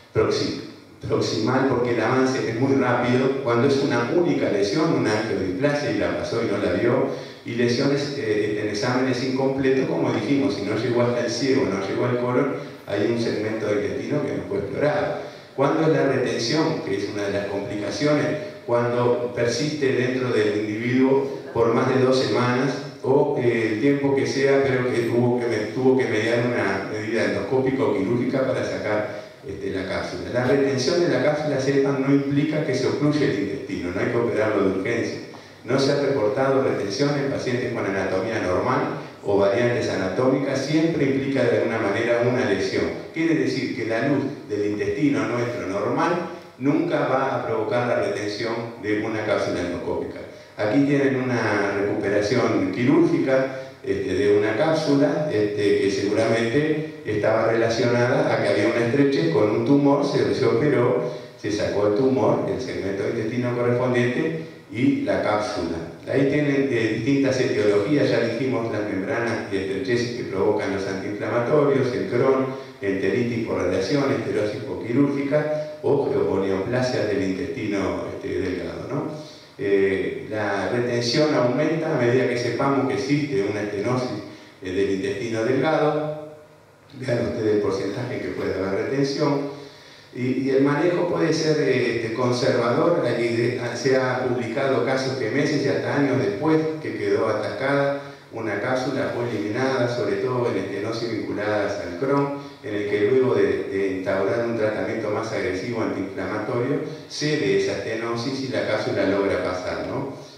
proximal, porque el avance es muy rápido. Cuando es una única lesión, una angiodisplasia y la pasó y no la vio, y lesiones eh, en exámenes incompletos, como dijimos, si no llegó hasta el ciego, no llegó al colon, hay un segmento del intestino que no fue explorado. ¿Cuándo es la retención? Que es una de las complicaciones, cuando persiste dentro del individuo por más de dos semanas o eh, el tiempo que sea, pero que tuvo que, tuvo que mediar una medida endoscópica o quirúrgica para sacar este, la cápsula. La retención de la cápsula, sepan, no implica que se ocluye el intestino, no hay que operarlo de urgencia. No se ha reportado retención en pacientes con anatomía normal o variantes anatómicas, siempre implica de alguna manera una lesión. Quiere decir que la luz del intestino nuestro normal nunca va a provocar la retención de una cápsula endoscópica. Aquí tienen una recuperación quirúrgica este, de una cápsula este, que seguramente estaba relacionada a que había una estrechez con un tumor, se, se operó, se sacó el tumor, el segmento de intestino correspondiente y la cápsula. Ahí tienen eh, distintas etiologías, ya dijimos las membranas y estrecheces que provocan los antiinflamatorios, el Crohn, enteritis por radiación, esterosis quirúrgica o, o neoplasias del intestino este, delgado, ¿no? Eh, la retención aumenta a medida que sepamos que existe una estenosis eh, del intestino delgado. Vean ustedes el porcentaje que puede haber retención. Y, y el manejo puede ser eh, conservador. Allí se ha publicado casos que meses y hasta años después que quedó atacada una cápsula o eliminada, sobre todo en estenosis vinculadas al Crohn, en el que luego de, de instaurar un tratamiento más agresivo antiinflamatorio, cede esa estenosis y la cápsula logra pasar, ¿no?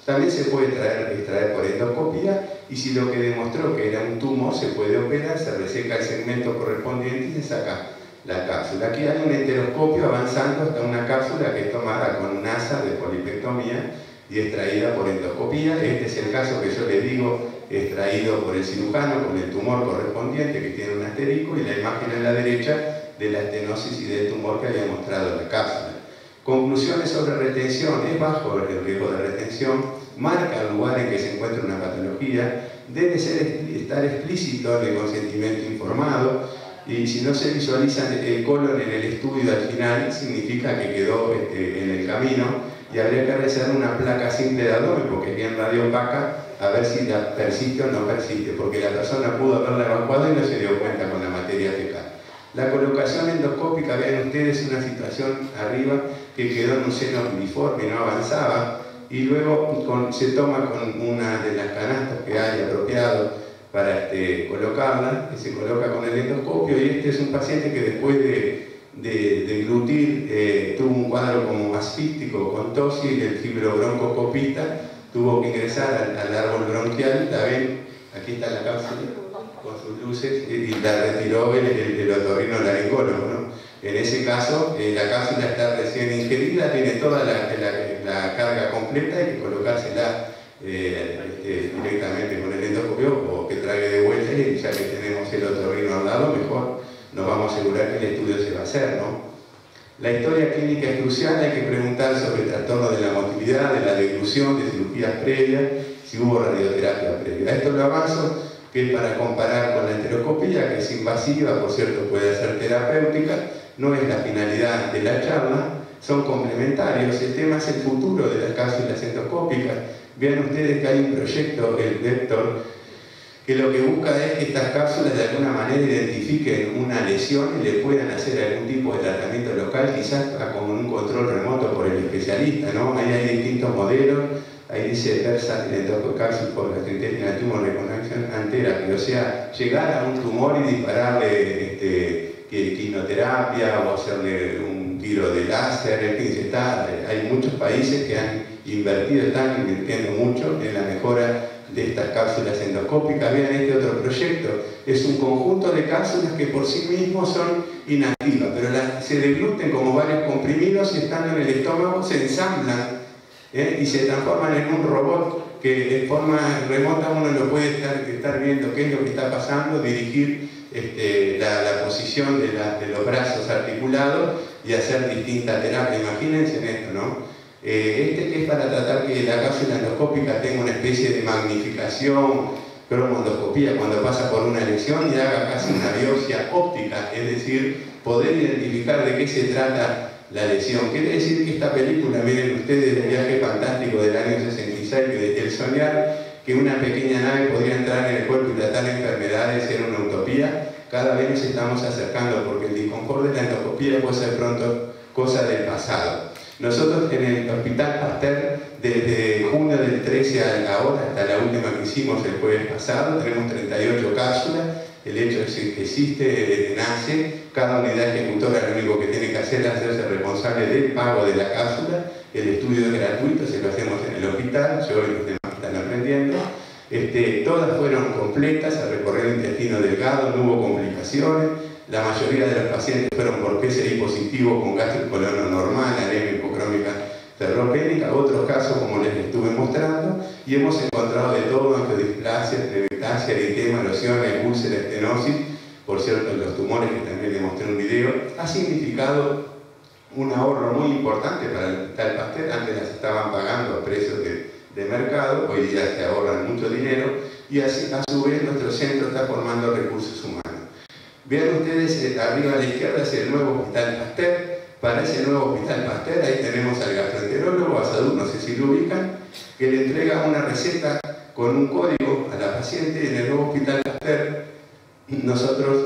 También se puede traer, extraer por endoscopía, y si lo que demostró que era un tumor se puede operar, se reseca el segmento correspondiente y se saca la cápsula. Aquí hay un enteroscopio avanzando hasta una cápsula que es tomada con un asa de polipectomía y extraída por endoscopía. Este es el caso que yo les digo, extraído por el cirujano con el tumor correspondiente, que tiene un asterisco, y la imagen en la derecha de la estenosis y del tumor que había mostrado la cápsula. Conclusiones sobre retención: es bajo el riesgo de retención, marca el lugar en que se encuentra una patología, debe ser, estar explícito en el consentimiento informado, y si no se visualiza el colon en el estudio al final, significa que quedó este, en el camino, y habría que realizar una placa simple de abdomen, porque es bien radiopaca, a ver si la persiste o no persiste, porque la persona pudo haberla evacuado y no se dio cuenta con la materia fecal. La colocación endoscópica, vean ustedes una situación arriba que quedó en un seno uniforme, no avanzaba, y luego con, se toma con una de las canastas que hay apropiado para este, colocarla, que se coloca con el endoscopio, y este es un paciente que después de, de, de glutir eh, tuvo un cuadro como asfíctico con tos, y el fibrobroncoscopista tuvo que ingresar al, al árbol bronquial. La ven, aquí está la cápsula con sus luces, y la retiró el, el, el otorrinolaringólogo, ¿no? En ese caso, eh, la cápsula está recién ingerida, tiene toda la, la, la carga completa, hay que colocársela eh, este, directamente con el endoscopio, o que traiga de vuelta, y ya que tenemos el otorrino al lado, mejor nos vamos a asegurar que el estudio se va a hacer, ¿no? La historia clínica es crucial, hay que preguntar sobre el trastorno de la motilidad, de la deglución, de cirugías previas, si hubo radioterapia previa. Esto lo avanzo, que es para comparar con la enteroscopía, que es invasiva, por cierto puede ser terapéutica, no es la finalidad de la charla, son complementarios. El tema es el futuro de las cápsulas endoscópicas. Vean ustedes que hay un proyecto, el Vector, que lo que busca es que estas cápsulas de alguna manera identifiquen una lesión y le puedan hacer algún tipo de tratamiento local, quizás con un control remoto por el especialista, ¿no? Ahí hay distintos modelos. Ahí dice Versatility Endoscopy por Gastrointestinal Tumor Reconnection and Therapy, o sea, llegar a un tumor y dispararle este, quimioterapia o hacerle un tiro de láser, en fin, está, hay muchos países que han invertido, están invirtiendo mucho en la mejora de estas cápsulas endoscópicas. Vean este otro proyecto, es un conjunto de cápsulas que por sí mismos son inactivas, pero las, se degluten como varios comprimidos y estando en el estómago se ensamblan, ¿eh? Y se transforman en un robot que en forma remota uno lo puede estar, estar viendo qué es lo que está pasando, dirigir este, la, la posición de, la, de los brazos articulados y hacer distintas terapias. Imagínense en esto, ¿no? Eh, este que es para tratar que la cápsula endoscópica tenga una especie de magnificación, cromoendoscopía, cuando pasa por una lesión, y haga casi una biopsia óptica, es decir, poder identificar de qué se trata la lesión. Quiere decir que esta película, miren ustedes, el viaje fantástico del año sesenta y seis, que el soñar que una pequeña nave podría entrar en el cuerpo y tratar enfermedades era una utopía, cada vez nos estamos acercando, porque el disconfort de la endoscopía puede ser pronto cosa del pasado. Nosotros en el Hospital Pasteur, desde junio del trece a la hora, hasta la última que hicimos el jueves pasado, tenemos treinta y ocho cápsulas. El hecho es que existe, eh, nace, cada unidad ejecutora lo único que tiene que hacer es hacerse responsable del pago de la cápsula. El estudio es gratuito, se lo hacemos en el hospital, yo y los demás están aprendiendo. Este, todas fueron completas, se recorrió el intestino delgado, no hubo complicaciones. La mayoría de los pacientes fueron por P C I positivo con gastrocolono normal, anemia hipocrómica ferropénica, otros casos como les estuve mostrando, y hemos encontrado de todo: angiodisplasia, trevectasia, eritema, erosiones, úlceras, estenosis. Por cierto, los tumores, que también les mostré un video, ha significado un ahorro muy importante para el Hospital Pasteur. Antes las estaban pagando a precios de, de mercado, hoy día se ahorran mucho dinero, y así, a su vez nuestro centro está formando recursos humanos. Vean ustedes, arriba a la izquierda es el nuevo Hospital Pasteur. Para ese nuevo Hospital Pasteur, ahí tenemos al gastroenterólogo, a Sadú, no sé si lo ubican, que le entrega una receta con un código a la paciente. En el nuevo Hospital Pasteur nosotros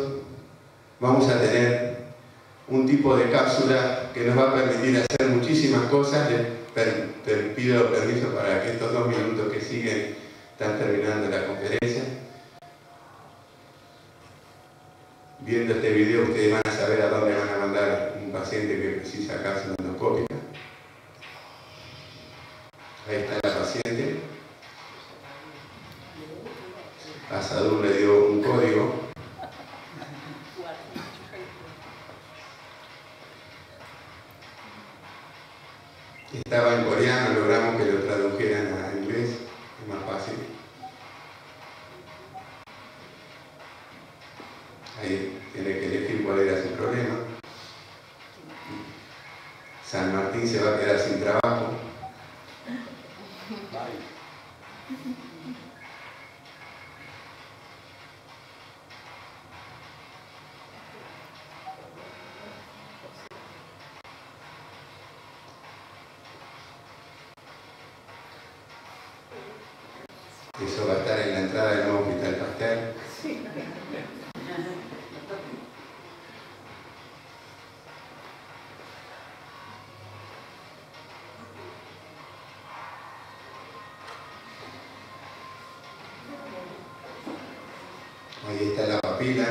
vamos a tener un tipo de cápsula que nos va a permitir hacer muchísimas cosas. Les per, per, pido permiso para que estos dos minutos que siguen, están terminando la conferencia. Viendo este video ustedes van a saber a dónde van a mandar un paciente que precisa cápsula endoscópica. Ahí está la paciente. A Sadun le dio un código. Estaba en coreano, logramos que lo tradujeran a inglés, es más fácil. Ahí tiene que elegir cuál era su problema. San Martín se va a quedar sin trabajo. Eso va a estar en la entrada del nuevo Hospital Pasteur. Sí. Ahí está la papila.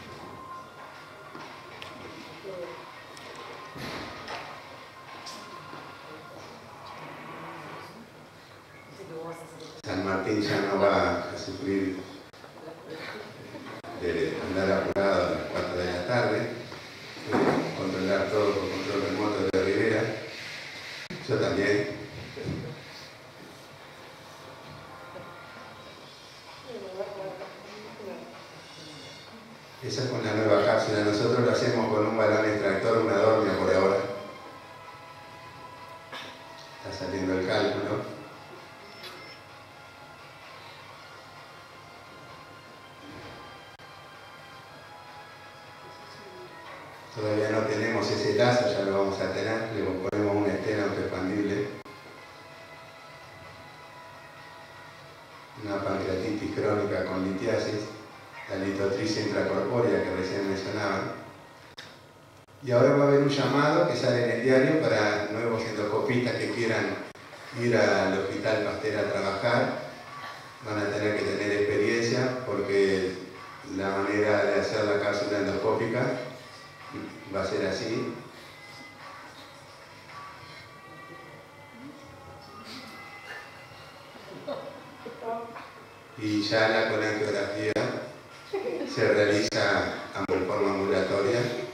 San Martín ya no va a sufrir de andar apurado a las cuatro de la tarde, de controlar todo por control remoto de Rivera. Yo también. Esa es con la nueva cápsula. Nosotros lo hacemos con un balón extractor, una dormia por ahora. Está saliendo el cálculo. Todavía no tenemos ese lazo, ya lo vamos a tener. Le ponemos una estena autoexpandible. Una pancreatitis crónica con litiasis. La litotricia intracorpórea que recién mencionaban. Y ahora va a haber un llamado que sale en el diario para nuevos endoscopistas que quieran ir al Hospital Pasteur a trabajar. Van a tener que tener experiencia porque la manera de hacer la cápsula endoscópica va a ser así. Y ya la colangiografía se realiza en forma ambulatoria.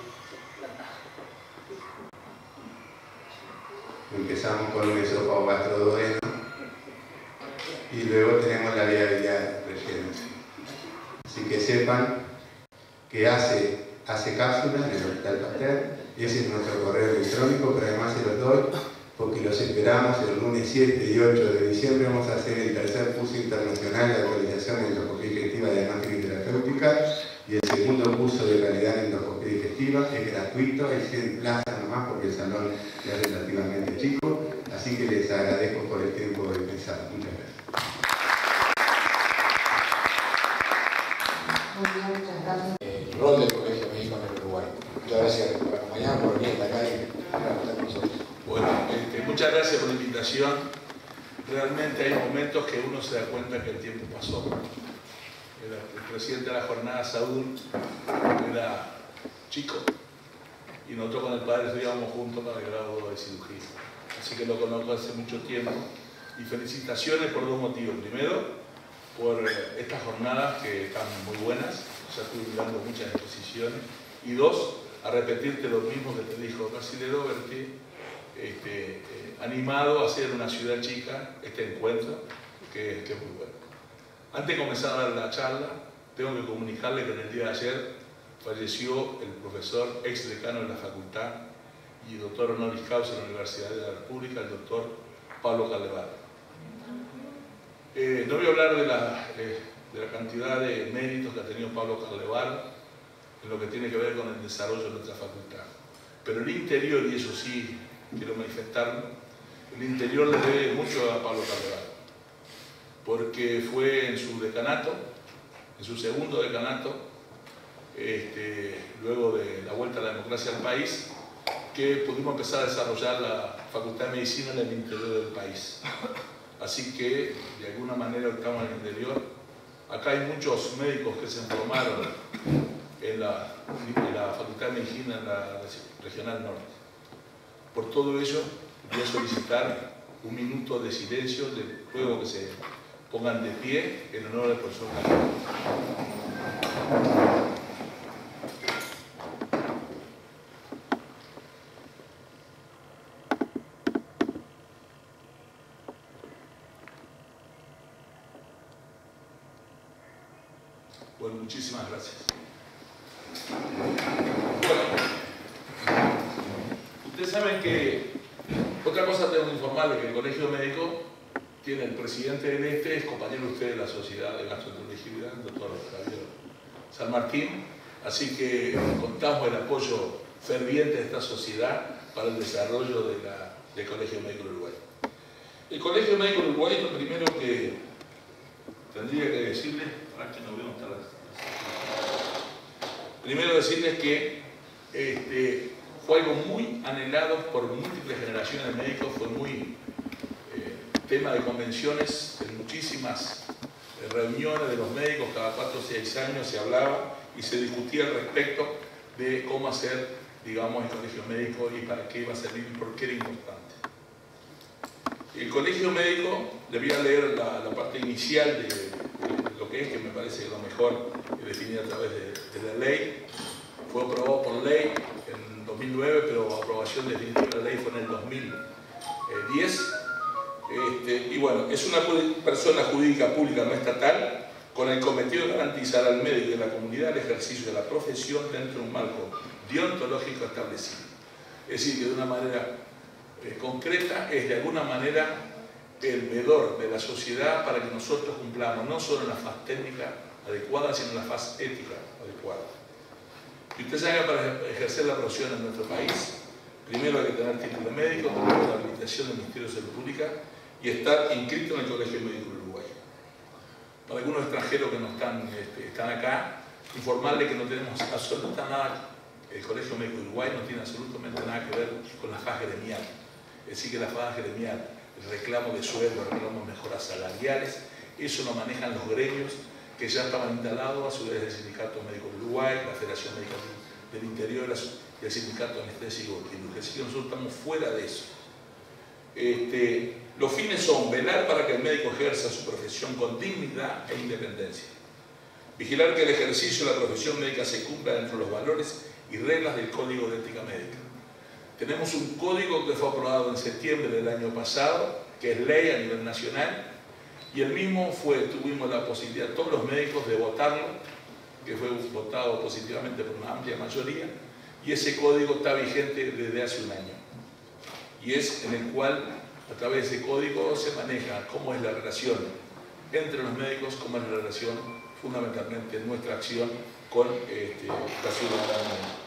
Empezamos con un esófago gastroduodeno y luego tenemos la viabilidad rellena. Así que sepan que hace, hace cápsula en el Hospital Pasteur y ese es nuestro correo electrónico, pero además se los doy porque los esperamos el lunes siete y ocho de diciembre. Vamos a hacer el tercer curso internacional de actualización en endoscopía digestiva, diagnóstica y terapéutica y el segundo curso de calidad en endoscopía digestiva. Es gratuito, es en plaza nomás porque el salón es relativamente chico, así que les agradezco por el tiempo de pensar. Muchas gracias. Muy bien, muchas gracias. El rol del Colegio Médico en el Uruguay. Muchas gracias por acompañarnos, por venir hasta acá y estar con nosotros. Bueno, este, muchas gracias por la invitación. Realmente hay momentos que uno se da cuenta que el tiempo pasó. Era el presidente de la jornada, Sadun, era chico y nosotros con el padre estudiábamos juntos para el grado de cirugía. Así que lo conozco hace mucho tiempo. Y felicitaciones por dos motivos. Primero, por estas jornadas que están muy buenas, o sea, estuve mirando muchas exposiciones. Y dos, a repetirte lo mismo que te dijo Basile Doherty, este, eh, animado a hacer una ciudad chica este encuentro, que, que es muy bueno. Antes de comenzar a dar la charla, tengo que comunicarle que en el día de ayer falleció el profesor ex decano de la facultad y doctor honoris causa de la Universidad de la República, el doctor Pablo Carlevar. Eh, no voy a hablar de la, eh, de la cantidad de méritos que ha tenido Pablo Carlevar en lo que tiene que ver con el desarrollo de nuestra facultad. Pero el interior, y eso sí quiero manifestarlo, el interior le debe mucho a Pablo Carlevar, porque fue en su decanato, en su segundo decanato, este, luego de la vuelta a la democracia al país, que pudimos empezar a desarrollar la Facultad de Medicina en el interior del país. Así que, de alguna manera, estamos en el interior. Acá hay muchos médicos que se formaron en la, en la Facultad de Medicina en la Regional Norte. Por todo ello, voy a solicitar un minuto de silencio, de, luego que se pongan de pie en honor al profesor Carlos. Bueno, muchísimas gracias. Bueno, ustedes saben que, otra cosa tengo que informarles, que el Colegio Médico tiene el presidente del este, es compañero de usted de la Sociedad de Gastroenterología, el doctor Javier San Martín, así que contamos el apoyo ferviente de esta sociedad para el desarrollo de la, del Colegio Médico del Uruguay. El Colegio Médico del Uruguay, lo primero que tendría que decirles, para que no veamos las... primero decirles que este, fue algo muy anhelado por múltiples generaciones de médicos, fue muy eh, tema de convenciones, en muchísimas eh, reuniones de los médicos, cada cuatro o seis años se hablaba y se discutía al respecto de cómo hacer, digamos, el colegio médico y para qué iba a servir y por qué era importante. El colegio médico, le voy a leer la, la parte inicial de, de lo que es, que me parece lo mejor definida a través de, de la ley. Fue aprobado por ley en dos mil nueve, pero la aprobación definitiva de la ley fue en el dos mil diez. Este, y bueno, es una persona jurídica pública no estatal con el cometido de garantizar al médico y a la comunidad el ejercicio de la profesión dentro de un marco deontológico establecido. Es decir, que de una manera eh, concreta es de alguna manera el medidor de la sociedad para que nosotros cumplamos no solo en la faz técnica adecuada, sino en la faz ética adecuada. Y ustedes saben que para ejercer la profesión en nuestro país, primero hay que tener título de médico, tener la habilitación del Ministerio de Salud Pública y estar inscrito en el Colegio Médico del Uruguay. Para algunos extranjeros que no están, este, están acá, informarles que no tenemos absolutamente nada, el Colegio Médico del Uruguay no tiene absolutamente nada que ver con la faz gremial. Es decir, que la faz gremial, el reclamo de sueldo, el reclamo de mejoras salariales, eso lo manejan los gremios que ya estaban instalados, a su vez el Sindicato Médico del Uruguay, la Federación Médica del Interior y el Sindicato Anestésico Quirúrgico. Así que nosotros estamos fuera de eso. Este, los fines son velar para que el médico ejerza su profesión con dignidad e independencia. Vigilar que el ejercicio de la profesión médica se cumpla dentro de los valores y reglas del Código de Ética Médica. Tenemos un código que fue aprobado en septiembre del año pasado, que es ley a nivel nacional, y el mismo fue, tuvimos la posibilidad, todos los médicos, de votarlo, que fue votado positivamente por una amplia mayoría, y ese código está vigente desde hace un año. Y es en el cual, a través de ese código, se maneja cómo es la relación entre los médicos, cómo es la relación, fundamentalmente, nuestra acción con este, la ciudadanía.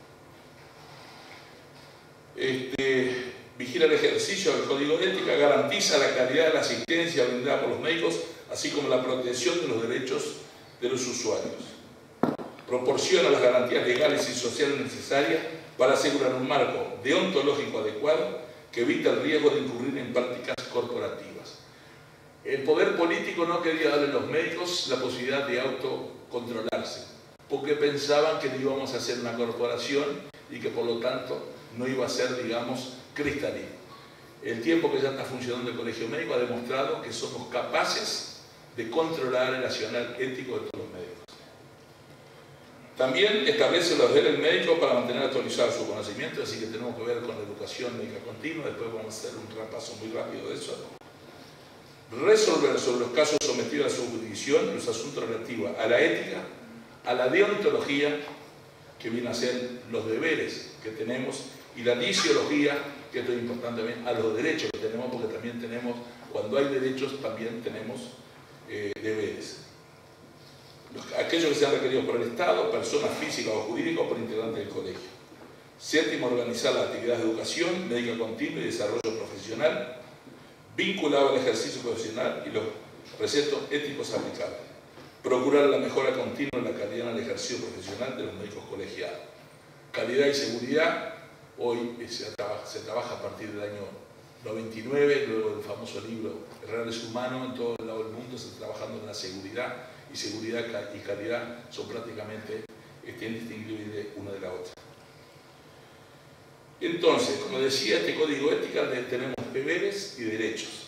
Este, vigila el ejercicio del Código de Ética, garantiza la calidad de la asistencia brindada por los médicos, así como la protección de los derechos de los usuarios. Proporciona las garantías legales y sociales necesarias para asegurar un marco deontológico adecuado que evita el riesgo de incurrir en prácticas corporativas. El poder político no quería darle a los médicos la posibilidad de autocontrolarse, porque pensaban que íbamos a hacer una corporación y que por lo tanto no iba a ser, digamos, cristalino. El tiempo que ya está funcionando el Colegio Médico ha demostrado que somos capaces de controlar el accionar ético de todos los médicos. También establece los deberes médicos para mantener actualizado su conocimiento, así que tenemos que ver con la educación médica continua, después vamos a hacer un repaso muy rápido de eso. Resolver sobre los casos sometidos a su jurisdicción los asuntos relativos a la ética, a la deontología, que viene a ser los deberes que tenemos, y la lisiología, que esto es importante también, a los derechos que tenemos, porque también tenemos, cuando hay derechos, también tenemos eh, deberes. Los, aquellos que sean requeridos por el Estado, personas físicas o jurídicas o por integrantes del colegio. Séptimo, organizar las actividades de educación, médica continua y desarrollo profesional, vinculado al ejercicio profesional y los preceptos éticos aplicables. Procurar la mejora continua en la calidad en el ejercicio profesional de los médicos colegiados. Calidad y seguridad, hoy se trabaja, se trabaja a partir del año noventa y nueve, luego del famoso libro Reales Humanos, en todo el lado del mundo se está trabajando en la seguridad, y seguridad y calidad son prácticamente indistinguibles una de la otra. Entonces, como decía, este código ética tenemos tenemos deberes y derechos.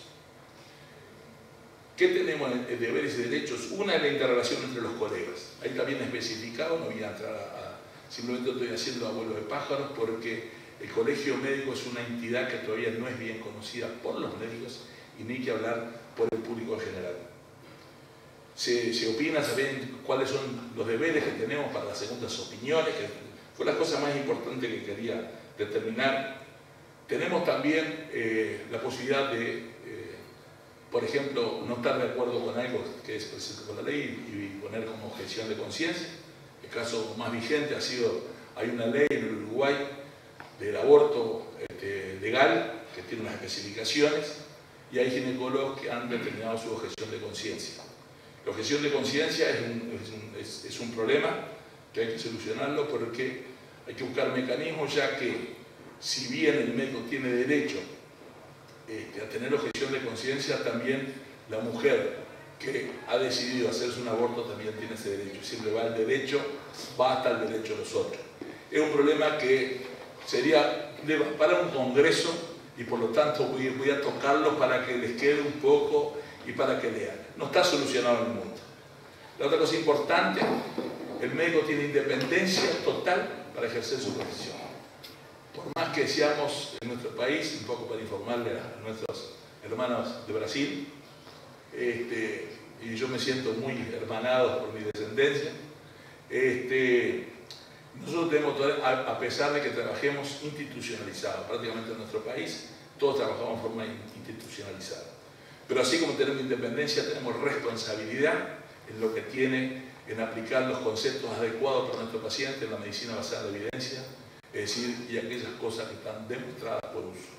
¿Qué tenemos en deberes y derechos? Una es la interrelación entre los colegas. Ahí también especificado, no voy a entrar a, a simplemente estoy haciendo abuelo de pájaros porque el colegio médico es una entidad que todavía no es bien conocida por los médicos y ni que hablar por el público en general. Se, se opina, saben cuáles son los deberes que tenemos para las segundas opiniones, que fue la cosa más importante que quería determinar. Tenemos también eh, la posibilidad de, eh, por ejemplo, no estar de acuerdo con algo que es presente por la ley y, y poner como objeción de conciencia. El caso más vigente ha sido, hay una ley en el Uruguay del aborto este, legal, que tiene unas especificaciones, y hay ginecólogos que han determinado su objeción de conciencia. La objeción de conciencia es un, es, un, es, es un problema que hay que solucionarlo porque hay que buscar mecanismos, ya que si bien el médico tiene derecho este, a tener objeción de conciencia, también la mujer que ha decidido hacerse un aborto también tiene ese derecho. Siempre va el derecho, va hasta el derecho de los otros. Es un problema que sería para un congreso y por lo tanto voy, voy a tocarlo para que les quede un poco y para que lean. No está solucionado en el mundo. La otra cosa importante, el médico tiene independencia total para ejercer su profesión. Por más que seamos en nuestro país, un poco para informarle a nuestros hermanos de Brasil, este, y yo me siento muy hermanado por mi descendencia, este, nosotros tenemos, a pesar de que trabajemos institucionalizado, prácticamente en nuestro país, todos trabajamos de forma institucionalizada. Pero así como tenemos independencia, tenemos responsabilidad en lo que tiene en aplicar los conceptos adecuados para nuestro paciente en la medicina basada en la evidencia, es decir, y aquellas cosas que están demostradas por uso.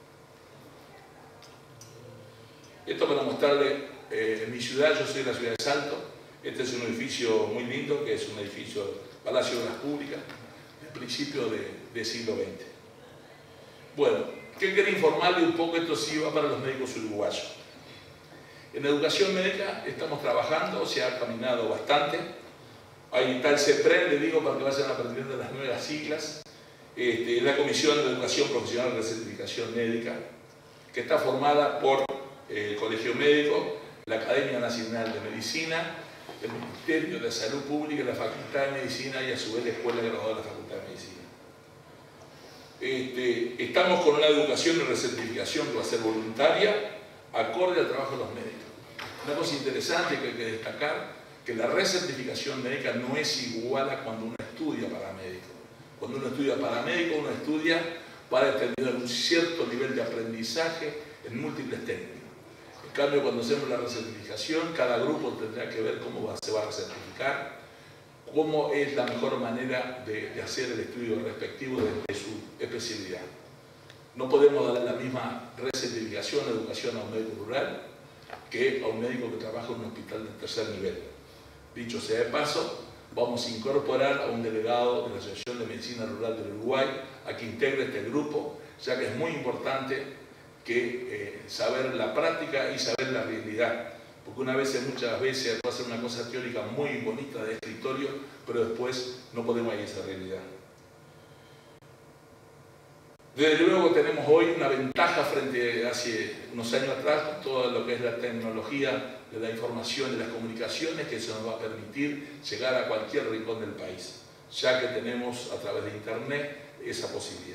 Esto para mostrarle, eh, en mi ciudad, yo soy de la ciudad de Salto, este es un edificio muy lindo, que es un edificio Palacio de Obras Públicas, de principio de, de siglo veinte. Bueno, ¿qué quería informarle un poco? Esto sí va para los médicos uruguayos. En educación médica estamos trabajando, se ha caminado bastante. Ahí está el CEPREN, le digo para que vayan aprendiendo las nuevas siglas. Este, la Comisión de Educación Profesional de Certificación Médica, que está formada por eh, el Colegio Médico, la Academia Nacional de Medicina, el Ministerio de Salud Pública, la Facultad de Medicina y a su vez la Escuela Graduada de la Facultad de Medicina. Este, estamos con una educación de recertificación que va a ser voluntaria, acorde al trabajo de los médicos. Una cosa interesante que hay que destacar, que la recertificación médica no es igual a cuando uno estudia para médico. Cuando uno estudia para médico, uno estudia para determinar un cierto nivel de aprendizaje en múltiples técnicas. En cambio, cuando hacemos la recertificación, cada grupo tendrá que ver cómo va, se va a recertificar, cómo es la mejor manera de, de hacer el estudio respectivo de, de su especialidad. No podemos dar la misma recertificación de educación a un médico rural que a un médico que trabaja en un hospital de tercer nivel. Dicho sea de paso, vamos a incorporar a un delegado de la Asociación de Medicina Rural del Uruguay a que integre este grupo, ya que es muy importante que eh, saber la práctica y saber la realidad. Porque una vez, muchas veces, puede ser una cosa teórica muy bonita de escritorio, pero después no podemos ir a esa realidad. Desde luego tenemos hoy una ventaja frente a hace unos años atrás con todo lo que es la tecnología de la información y las comunicaciones, que eso nos va a permitir llegar a cualquier rincón del país, ya que tenemos a través de internet esa posibilidad.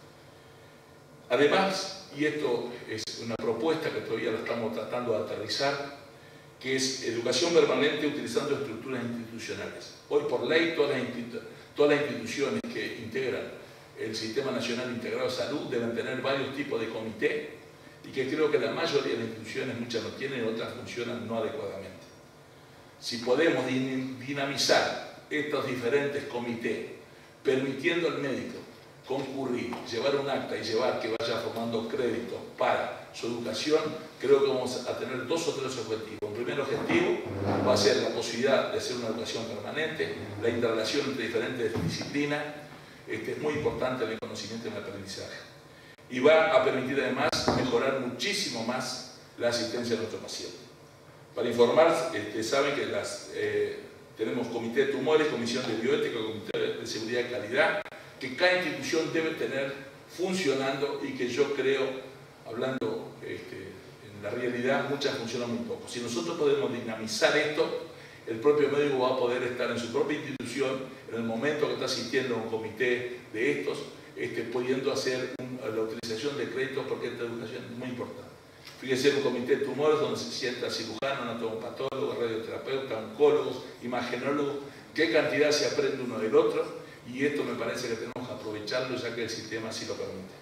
Además, y esto es una propuesta que todavía la estamos tratando de aterrizar, que es educación permanente utilizando estructuras institucionales. Hoy por ley todas las, institu todas las instituciones que integran el Sistema Nacional Integrado de Salud deben tener varios tipos de comité y que creo que la mayoría de las instituciones, muchas no tienen, otras funcionan no adecuadamente. Si podemos dinamizar estos diferentes comités, permitiendo al médico concurrir, llevar un acta y llevar que vaya formando créditos para su educación, creo que vamos a tener dos o tres objetivos. El primer objetivo va a ser la posibilidad de hacer una educación permanente, la interrelación entre diferentes disciplinas. Este es muy importante el conocimiento y el aprendizaje. Y va a permitir además mejorar muchísimo más la asistencia a nuestros pacientes. Para informar, este, saben que las, eh, tenemos comité de tumores, comisión de bioética, comité de seguridad y calidad, que cada institución debe tener funcionando y que yo creo hablando este, en la realidad, muchas funcionan muy poco. Si nosotros podemos dinamizar esto, el propio médico va a poder estar en su propia institución, en el momento que está asistiendo a un comité de estos, este, pudiendo hacer un, la utilización de créditos, porque esta educación es muy importante. Fíjense en un comité de tumores donde se sienta cirujano, anatomopatólogo, radioterapeuta, oncólogos, imagenólogos, qué cantidad se aprende uno del otro, y esto me parece que tenemos que aprovecharlo ya que el sistema así lo permite.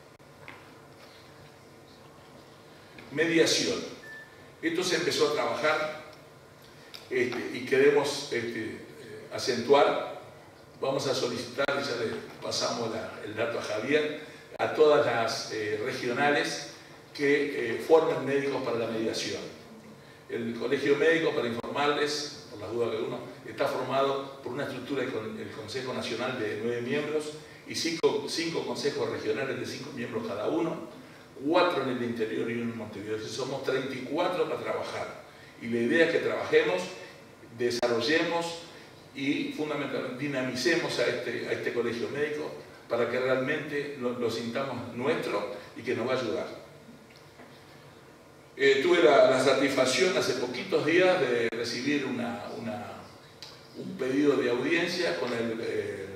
Mediación. Esto se empezó a trabajar este, y queremos este, acentuar. Vamos a solicitar, y ya le pasamos la, el dato a Javier, a todas las eh, regionales que eh, formen médicos para la mediación. El Colegio Médico, para informarles, por las dudas que uno, está formado por una estructura del Consejo Nacional de nueve miembros y cinco, cinco consejos regionales de cinco miembros cada uno, cuatro en el interior y uno en Montevideo. Entonces somos treinta y cuatro para trabajar. Y la idea es que trabajemos, desarrollemos y fundamentalmente dinamicemos a este, a este colegio médico para que realmente lo, lo sintamos nuestro y que nos va a ayudar. Eh, tuve la, la satisfacción hace poquitos días de recibir una, una, un pedido de audiencia con el, eh,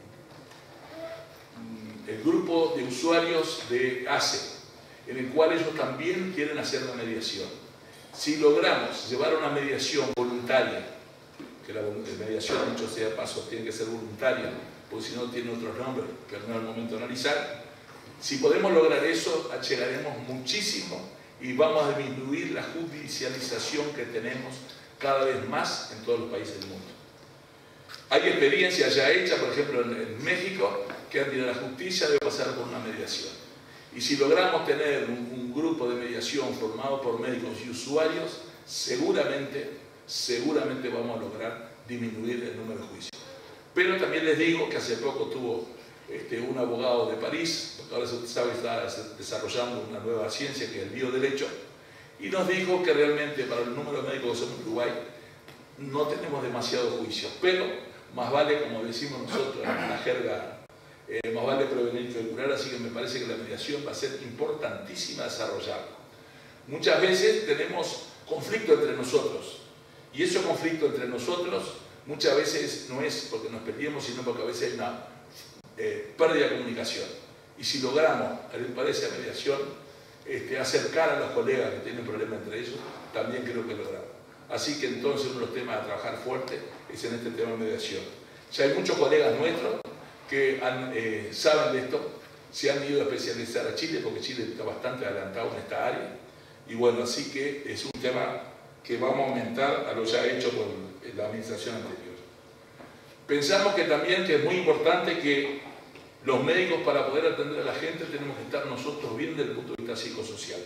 el grupo de usuarios de A C E, en el cual ellos también quieren hacer la mediación. Si logramos llevar una mediación voluntaria, que la mediación, dicho sea de paso, tiene que ser voluntaria, porque si no tiene otros nombres, pero no es el momento de analizar, si podemos lograr eso, llegaremos muchísimo y vamos a disminuir la judicialización que tenemos cada vez más en todos los países del mundo. Hay experiencias ya hechas, por ejemplo en, en México, que antes de la justicia debe pasar por una mediación. Y si logramos tener un, un grupo de mediación formado por médicos y usuarios, seguramente, seguramente vamos a lograr disminuir el número de juicios. Pero también les digo que hace poco tuvo este, un abogado de París, porque ahora se sabe que está desarrollando una nueva ciencia que es el bioderecho, y nos dijo que realmente para el número de médicos que somos en Uruguay no tenemos demasiado juicio, pero más vale, como decimos nosotros en la jerga, eh, más vale prevenir que curar, así que me parece que la mediación va a ser importantísima desarrollar. Muchas veces tenemos conflicto entre nosotros, y ese conflicto entre nosotros muchas veces no es porque nos peleemos, sino porque a veces hay una eh, pérdida de comunicación. Y si logramos, para esa mediación, este, acercar a los colegas que tienen problemas entre ellos, también creo que logramos. Así que entonces uno de los temas a trabajar fuerte es en este tema de mediación. Ya hay muchos colegas nuestros que han, eh, saben de esto, se han ido a especializar a Chile, porque Chile está bastante adelantado en esta área. Y bueno, así que es un tema que vamos a aumentar a lo ya hecho por la administración anterior. Pensamos que también que es muy importante que los médicos, para poder atender a la gente, tenemos que estar nosotros bien desde el punto de vista psicosocial.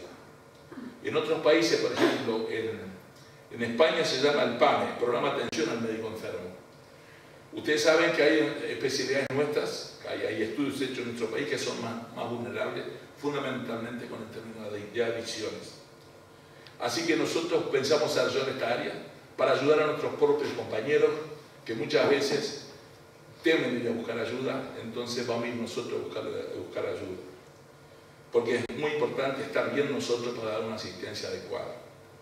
En otros países, por ejemplo, en, en España se llama el PAME, Programa de Atención al Médico Enfermo. Ustedes saben que hay especialidades nuestras, hay, hay estudios hechos en nuestro país que son más, más vulnerables, fundamentalmente con el término de, de adicciones. Así que nosotros pensamos desarrollar esta área para ayudar a nuestros propios compañeros que muchas veces temen ir a buscar ayuda, entonces vamos a ir nosotros a buscar, a buscar ayuda. Porque es muy importante estar bien nosotros para dar una asistencia adecuada.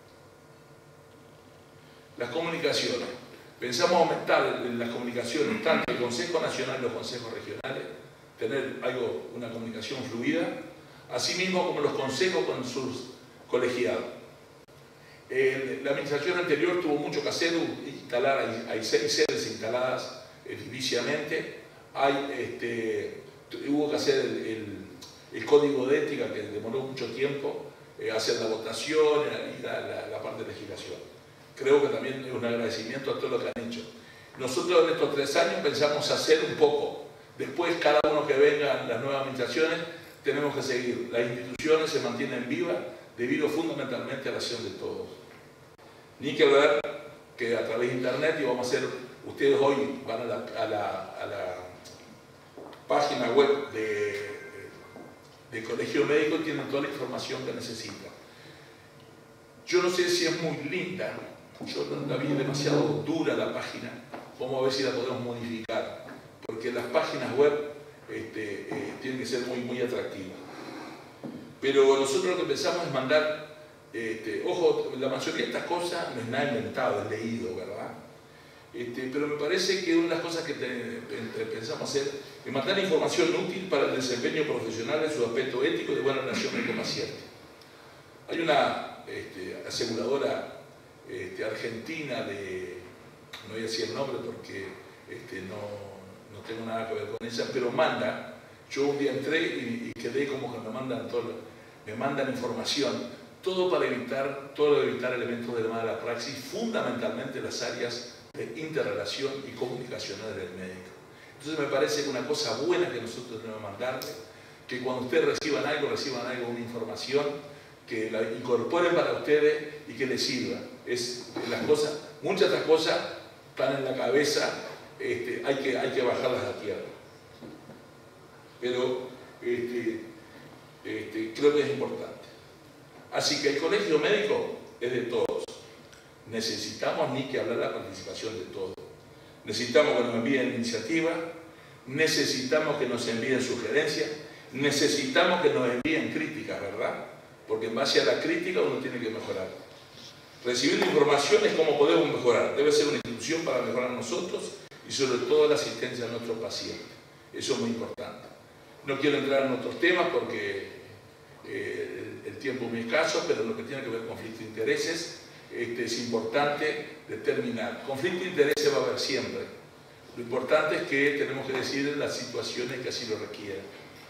Las comunicaciones. Pensamos aumentar las comunicaciones, tanto el Consejo Nacional y los consejos regionales, tener algo, una comunicación fluida, así mismo como los consejos con sus colegiados. Eh, la administración anterior tuvo mucho que hacer, instalar, hay, hay seis sedes instaladas ediliciamente, hay, este, hubo que hacer el, el, el código de ética que demoró mucho tiempo, eh, hacer la votación y la, la, la parte de legislación. Creo que también es un agradecimiento a todo lo que han hecho. Nosotros en estos tres años pensamos hacer un poco, después cada uno que venga en las nuevas administraciones tenemos que seguir, las instituciones se mantienen vivas debido fundamentalmente a la acción de todos. Ni que ver que a través de internet, y vamos a hacer, ustedes hoy van a la, a la, a la página web de, de Colegio Médico y tienen toda la información que necesitan. Yo no sé si es muy linda, yo no la vi demasiado dura la página, vamos a ver si la podemos modificar, porque las páginas web este, eh, tienen que ser muy, muy atractivas. Pero nosotros lo que pensamos es mandar, este, ojo, la mayoría de estas cosas no es nada inventado, es leído, ¿verdad? Este, pero me parece que una de las cosas que te, te, pensamos hacer es mandar información útil para el desempeño profesional en su aspecto ético y de buena relación con el paciente. Hay una este, aseguradora este, argentina de, no voy a decir el nombre porque este, no, no tengo nada que ver con ella, pero manda, yo un día entré y, y quedé como que me mandan todo, me mandan información, todo para evitar, todo para evitar elementos de mala praxis, fundamentalmente las áreas de interrelación y comunicacional del médico. Entonces me parece que una cosa buena que nosotros tenemos que mandarle, que cuando ustedes reciban algo, reciban algo, una información, que la incorporen para ustedes y que les sirva. Es, las cosas, muchas de estas cosas están en la cabeza, este, hay, que, hay que bajarlas a tierra. Pero este, este, creo que es importante. Así que el colegio médico es de todos. Necesitamos ni que hablar la participación de todos. Necesitamos que nos envíen iniciativas, necesitamos que nos envíen sugerencias, necesitamos que nos envíen críticas, ¿verdad? Porque en base a la crítica uno tiene que mejorar. Recibir información es cómo podemos mejorar. Debe ser una institución para mejorar nosotros y sobre todo la asistencia a nuestros pacientes. Eso es muy importante. No quiero entrar en otros temas porque eh, el, el tiempo es muy escaso, pero lo que tiene que ver con conflicto de intereses, este, es importante determinar. Conflicto de intereses va a haber siempre. Lo importante es que tenemos que decidir en las situaciones que así lo requieran.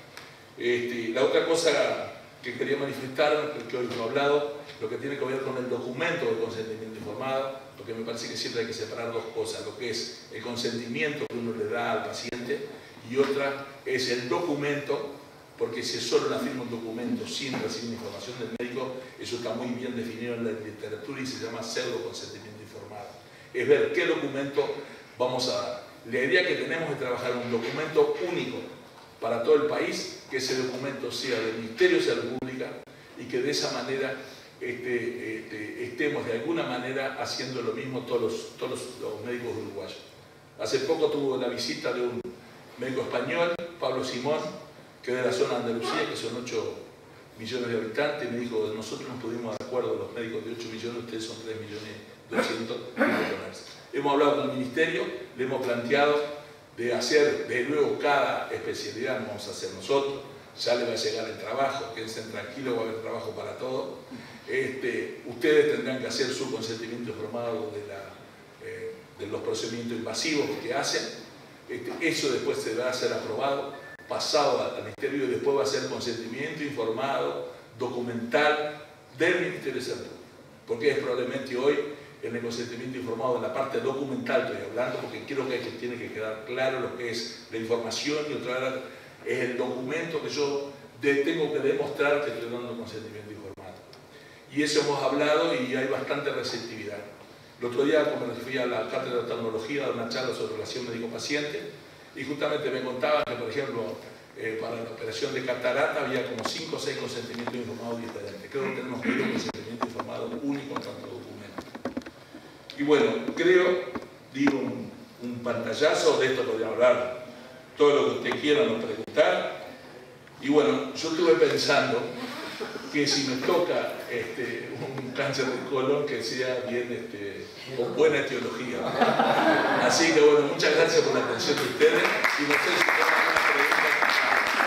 Este, la otra cosa que quería manifestar, que hoy no he hablado, lo que tiene que ver con el documento de consentimiento informado, porque me parece que siempre hay que separar dos cosas, lo que es el consentimiento que uno le da al paciente y otra es el documento, porque si es solo una firma un documento sin recibir información del médico, eso está muy bien definido en la literatura y se llama pseudo consentimiento informado. Es ver qué documento vamos a dar. La idea que tenemos es trabajar un documento único para todo el país, que ese documento sea del Ministerio de Salud Pública y que de esa manera este, este, estemos de alguna manera haciendo lo mismo todos los, todos los, los médicos uruguayos. Hace poco tuve la visita de un médico español, Pablo Simón, que es de la zona de Andalucía, que son ocho millones de habitantes, y me dijo, nosotros nos pudimos de acuerdo, los médicos de ocho millones, ustedes son tres millones doscientos mil. Hemos hablado con el Ministerio, le hemos planteado de hacer de nuevo cada especialidad, no vamos a hacer nosotros, ya le va a llegar el trabajo, quédense tranquilos, va a haber trabajo para todos. Este, ustedes tendrán que hacer su consentimiento informado de, la, eh, de los procedimientos invasivos que hacen. Este, eso después se va a ser aprobado, pasado al Ministerio y después va a ser consentimiento informado, documental del Ministerio de Salud. Porque es probablemente hoy en el consentimiento informado, en la parte documental estoy hablando, porque creo que, que tiene que quedar claro lo que es la información y otra es el documento que yo de, tengo que demostrar que estoy dando consentimiento informado. Y eso hemos hablado y hay bastante receptividad. El otro día, como me fui a la Cátedra de Oftalmología a dar una charla sobre relación médico-paciente y justamente me contaban que, por ejemplo, eh, para la operación de catarata había como cinco o seis consentimientos informados diferentes. Creo que tenemos que ir a un consentimiento informado único en cuanto a documento. Y bueno, creo, digo un, un pantallazo, de esto podríamos hablar todo lo que usted quiera nos preguntar. Y bueno, yo estuve pensando que si me toca este, un cáncer de colon que sea bien este, con buena etiología. Así que bueno, muchas gracias por la atención de ustedes y no sé si tengan alguna pregunta.